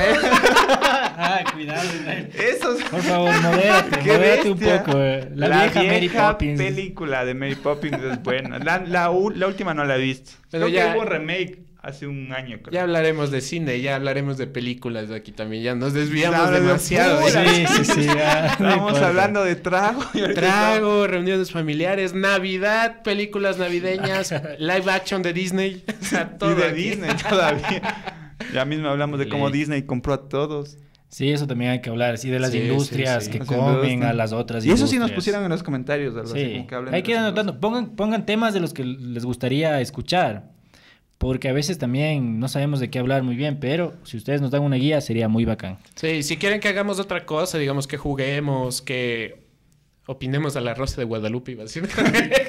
Speaker 2: ah, cuidado, Israel.
Speaker 1: Esos...
Speaker 2: Por favor, modérate,
Speaker 1: ¡Qué
Speaker 2: modérate un
Speaker 1: bestia!
Speaker 2: poco. eh. La, vieja, Mary Poppins.
Speaker 1: película de Mary Poppins es buena. La, la, u- la última no la he visto.
Speaker 3: Pero
Speaker 1: Creo
Speaker 3: ya-
Speaker 1: que hubo un remake hace un año, creo.
Speaker 3: Ya hablaremos de cine, ya hablaremos de películas de aquí también. Ya nos desviamos
Speaker 1: Hablas de
Speaker 3: demasiado.
Speaker 1: pura-
Speaker 2: Sí, sí, sí. ya, no
Speaker 1: Estábamos
Speaker 2: importa.
Speaker 1: hablando de trago. Y ahorita
Speaker 3: Trago, reuniones familiares, Navidad, películas navideñas, live action de Disney. O sea,
Speaker 1: estamos-
Speaker 3: todo
Speaker 1: Y de
Speaker 3: aquí.
Speaker 1: Disney todavía. Ya mismo hablamos de cómo
Speaker 2: Ley.
Speaker 1: Disney compró a todos.
Speaker 2: Sí, eso también hay que hablar. Sí, de las
Speaker 3: Sí,
Speaker 2: industrias
Speaker 3: sí, sí.
Speaker 2: que
Speaker 1: Las
Speaker 2: comen
Speaker 1: industrias.
Speaker 2: a las otras
Speaker 1: Y eso sí nos
Speaker 2: industrias.
Speaker 1: pusieron en los comentarios. Algo así,
Speaker 2: Sí,
Speaker 1: como que hablen
Speaker 2: hay
Speaker 1: de
Speaker 2: que ir
Speaker 1: las
Speaker 2: anotando. Pongan, pongan temas de los que les gustaría escuchar. Porque a veces también no sabemos de qué hablar muy bien, pero si ustedes nos dan una guía sería muy bacán.
Speaker 3: Sí, si quieren que hagamos otra cosa, digamos que juguemos, que opinemos a la Rosa de Guadalupe, iba a decir.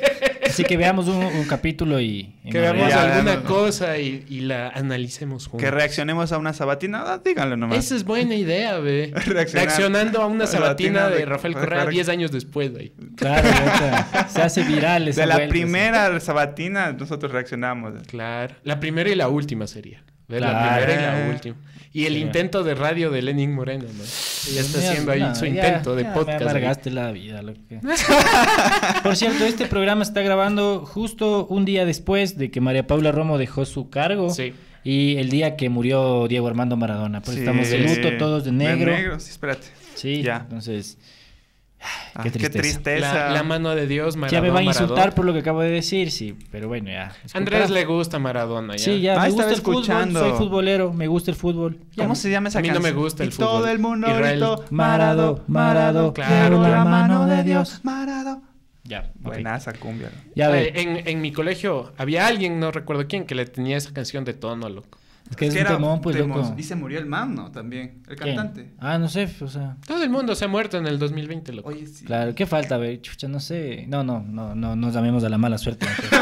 Speaker 2: Así que veamos un, un capítulo y... y
Speaker 3: Que
Speaker 2: nos
Speaker 3: veamos
Speaker 1: Ya,
Speaker 2: reímos.
Speaker 3: alguna
Speaker 1: no, no.
Speaker 3: cosa y, y la analicemos juntos.
Speaker 1: Que reaccionemos a una sabatina. Ah, díganlo nomás.
Speaker 3: Esa es buena idea, ve.
Speaker 1: Reaccionar.
Speaker 3: Reaccionando a una
Speaker 1: La
Speaker 3: sabatina
Speaker 1: sabatina
Speaker 3: de
Speaker 1: de-
Speaker 3: Rafael
Speaker 1: Rafael
Speaker 3: Correa
Speaker 1: Correa.
Speaker 3: diez años después. Ahí.
Speaker 2: Claro, ya se hace viral esa
Speaker 1: De la
Speaker 2: vuelta, sí.
Speaker 1: primera sabatina, nosotros reaccionamos.
Speaker 3: Claro. La primera y la última sería. Ve, La
Speaker 2: Claro.
Speaker 3: primera y la última. Y el
Speaker 2: Sí.
Speaker 3: intento de radio de Lenin Moreno, ¿no? Ya está
Speaker 2: Mira,
Speaker 3: haciendo ahí
Speaker 2: no,
Speaker 3: su
Speaker 2: ya-
Speaker 3: intento de
Speaker 2: ya
Speaker 3: podcast.
Speaker 2: Me
Speaker 3: ahí.
Speaker 2: amargaste la vida, loco. Por cierto, este programa se está grabando justo un día después de que María Paula Romo dejó su cargo.
Speaker 3: Sí.
Speaker 2: Y el día que murió Diego Armando Maradona. Pues
Speaker 1: Sí.
Speaker 2: estamos de luto, todos de negro.
Speaker 1: De negro, sí, espérate.
Speaker 2: Sí,
Speaker 1: Ya.
Speaker 2: entonces...
Speaker 1: Ah,
Speaker 2: Qué tristeza.
Speaker 1: tristeza.
Speaker 3: La, la mano de Dios, Maradona.
Speaker 2: ya me van a insultar
Speaker 3: Maradona.
Speaker 2: por lo que acabo de decir, sí, pero bueno, ya.
Speaker 3: Andrés
Speaker 2: Disculpa.
Speaker 3: le gusta Maradona. Ya.
Speaker 2: Sí, ya,
Speaker 1: Ah,
Speaker 2: me
Speaker 1: estaba
Speaker 2: gusta el
Speaker 1: escuchando.
Speaker 2: fútbol, soy futbolero, me gusta el fútbol. Ya.
Speaker 1: ¿Cómo se llama esa
Speaker 3: A mí no
Speaker 1: canción?
Speaker 3: me gusta el
Speaker 1: y
Speaker 3: fútbol.
Speaker 1: todo el mundo
Speaker 3: Israel.
Speaker 1: gritó,
Speaker 2: Marado, Marado,
Speaker 3: claro,
Speaker 1: la
Speaker 3: claro.
Speaker 1: mano de Dios, Marado.
Speaker 2: Ya, ok.
Speaker 1: Buenaza cumbia.
Speaker 2: Ya
Speaker 3: Eh,
Speaker 2: ve,
Speaker 3: en, en mi colegio había alguien, no recuerdo quién, que le tenía esa canción de tono, loco.
Speaker 2: es que es
Speaker 1: que
Speaker 2: un
Speaker 1: era
Speaker 2: temón, pues,
Speaker 1: temos-
Speaker 2: loco.
Speaker 1: Y se murió el man, ¿no? También. El
Speaker 2: ¿Quién?
Speaker 1: cantante.
Speaker 2: Ah, no sé, o sea...
Speaker 3: Todo el mundo se ha muerto en el dos mil veinte, loco.
Speaker 1: Oye, sí.
Speaker 2: Claro, ¿qué falta? A ver, chucha, no sé. No, no, no, no nos llamemos a la mala suerte.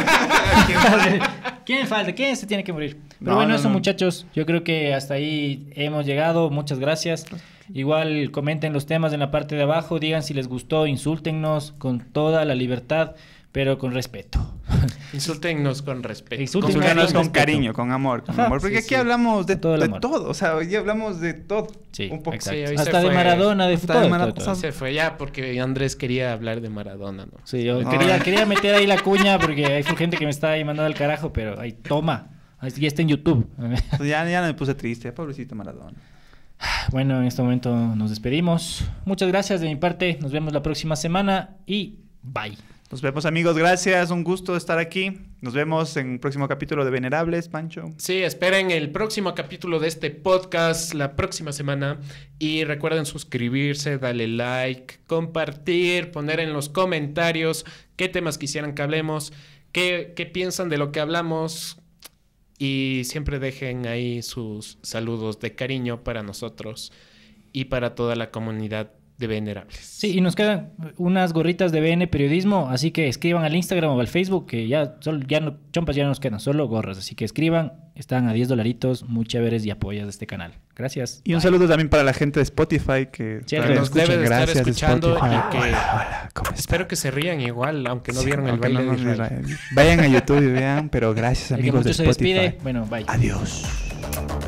Speaker 2: ¿Quién falta? ¿Quién se tiene que morir? Pero
Speaker 1: No,
Speaker 2: bueno,
Speaker 1: no,
Speaker 2: eso,
Speaker 1: no.
Speaker 2: muchachos. Yo creo que hasta ahí hemos llegado. Muchas gracias. Igual comenten los temas en la parte de abajo. Digan si les gustó, insúltennos con toda la libertad, pero con respeto.
Speaker 3: Insúltennos con respeto.
Speaker 2: Insúltennos
Speaker 3: Con
Speaker 1: Insúltanos
Speaker 2: con
Speaker 1: con
Speaker 2: respeto.
Speaker 1: cariño, con amor, con
Speaker 2: Ajá,
Speaker 1: amor. Porque
Speaker 3: sí,
Speaker 1: aquí
Speaker 3: sí.
Speaker 1: hablamos de,
Speaker 2: Con todo el
Speaker 1: de
Speaker 2: amor.
Speaker 1: todo. O sea, hoy hablamos de todo.
Speaker 2: Sí,
Speaker 1: Un poco.
Speaker 2: exacto.
Speaker 3: Sí, hoy se
Speaker 2: Hasta de
Speaker 3: fue-
Speaker 2: Maradona, de
Speaker 1: hasta
Speaker 2: todo,
Speaker 1: de
Speaker 2: todo,
Speaker 1: Maradona.
Speaker 2: todo.
Speaker 3: Se fue ya porque Andrés quería hablar de Maradona, ¿no?
Speaker 2: Sí, yo
Speaker 1: No.
Speaker 2: quería, quería meter ahí la cuña porque hay gente que me está ahí mandando al carajo, pero ahí, toma. Ahí ya está en YouTube.
Speaker 1: Pues ya, ya me puse triste. Pobrecito Maradona.
Speaker 2: Bueno, en este momento nos despedimos. Muchas gracias de mi parte. Nos vemos la próxima semana y bye.
Speaker 1: Nos vemos, amigos. Gracias. Un gusto estar aquí. Nos vemos en un próximo capítulo de Venerables, Pancho.
Speaker 3: Sí, esperen el próximo capítulo de este podcast la próxima semana y recuerden suscribirse, darle like, compartir, poner en los comentarios qué temas quisieran que hablemos, qué, qué piensan de lo que hablamos y siempre dejen ahí sus saludos de cariño para nosotros y para toda la comunidad de Venerables.
Speaker 2: Sí, y nos quedan unas gorritas de B N Periodismo, así que escriban al Instagram o al Facebook, que ya, solo, ya no, chompas ya no nos quedan, solo gorras. Así que escriban, están a diez dolaritos, muy chéveres y apoyas este canal. Gracias.
Speaker 1: Y un
Speaker 2: Bye.
Speaker 1: saludo también para la gente de Spotify que
Speaker 2: Cierto.
Speaker 1: que
Speaker 3: Nos debe de estar
Speaker 1: Gracias,
Speaker 3: escuchando
Speaker 1: Spotify.
Speaker 3: y que
Speaker 1: Hola, ¿cómo están?
Speaker 3: espero que se rían igual, aunque no
Speaker 1: Sí,
Speaker 3: vieron el
Speaker 1: aunque
Speaker 3: baile
Speaker 1: no
Speaker 3: de
Speaker 1: nos
Speaker 3: Israel.
Speaker 1: rían. Vayan a YouTube y vean, pero gracias,
Speaker 2: El que
Speaker 1: amigos de
Speaker 2: mucho se
Speaker 1: Spotify.
Speaker 2: despide, bueno, bye.
Speaker 1: Adiós.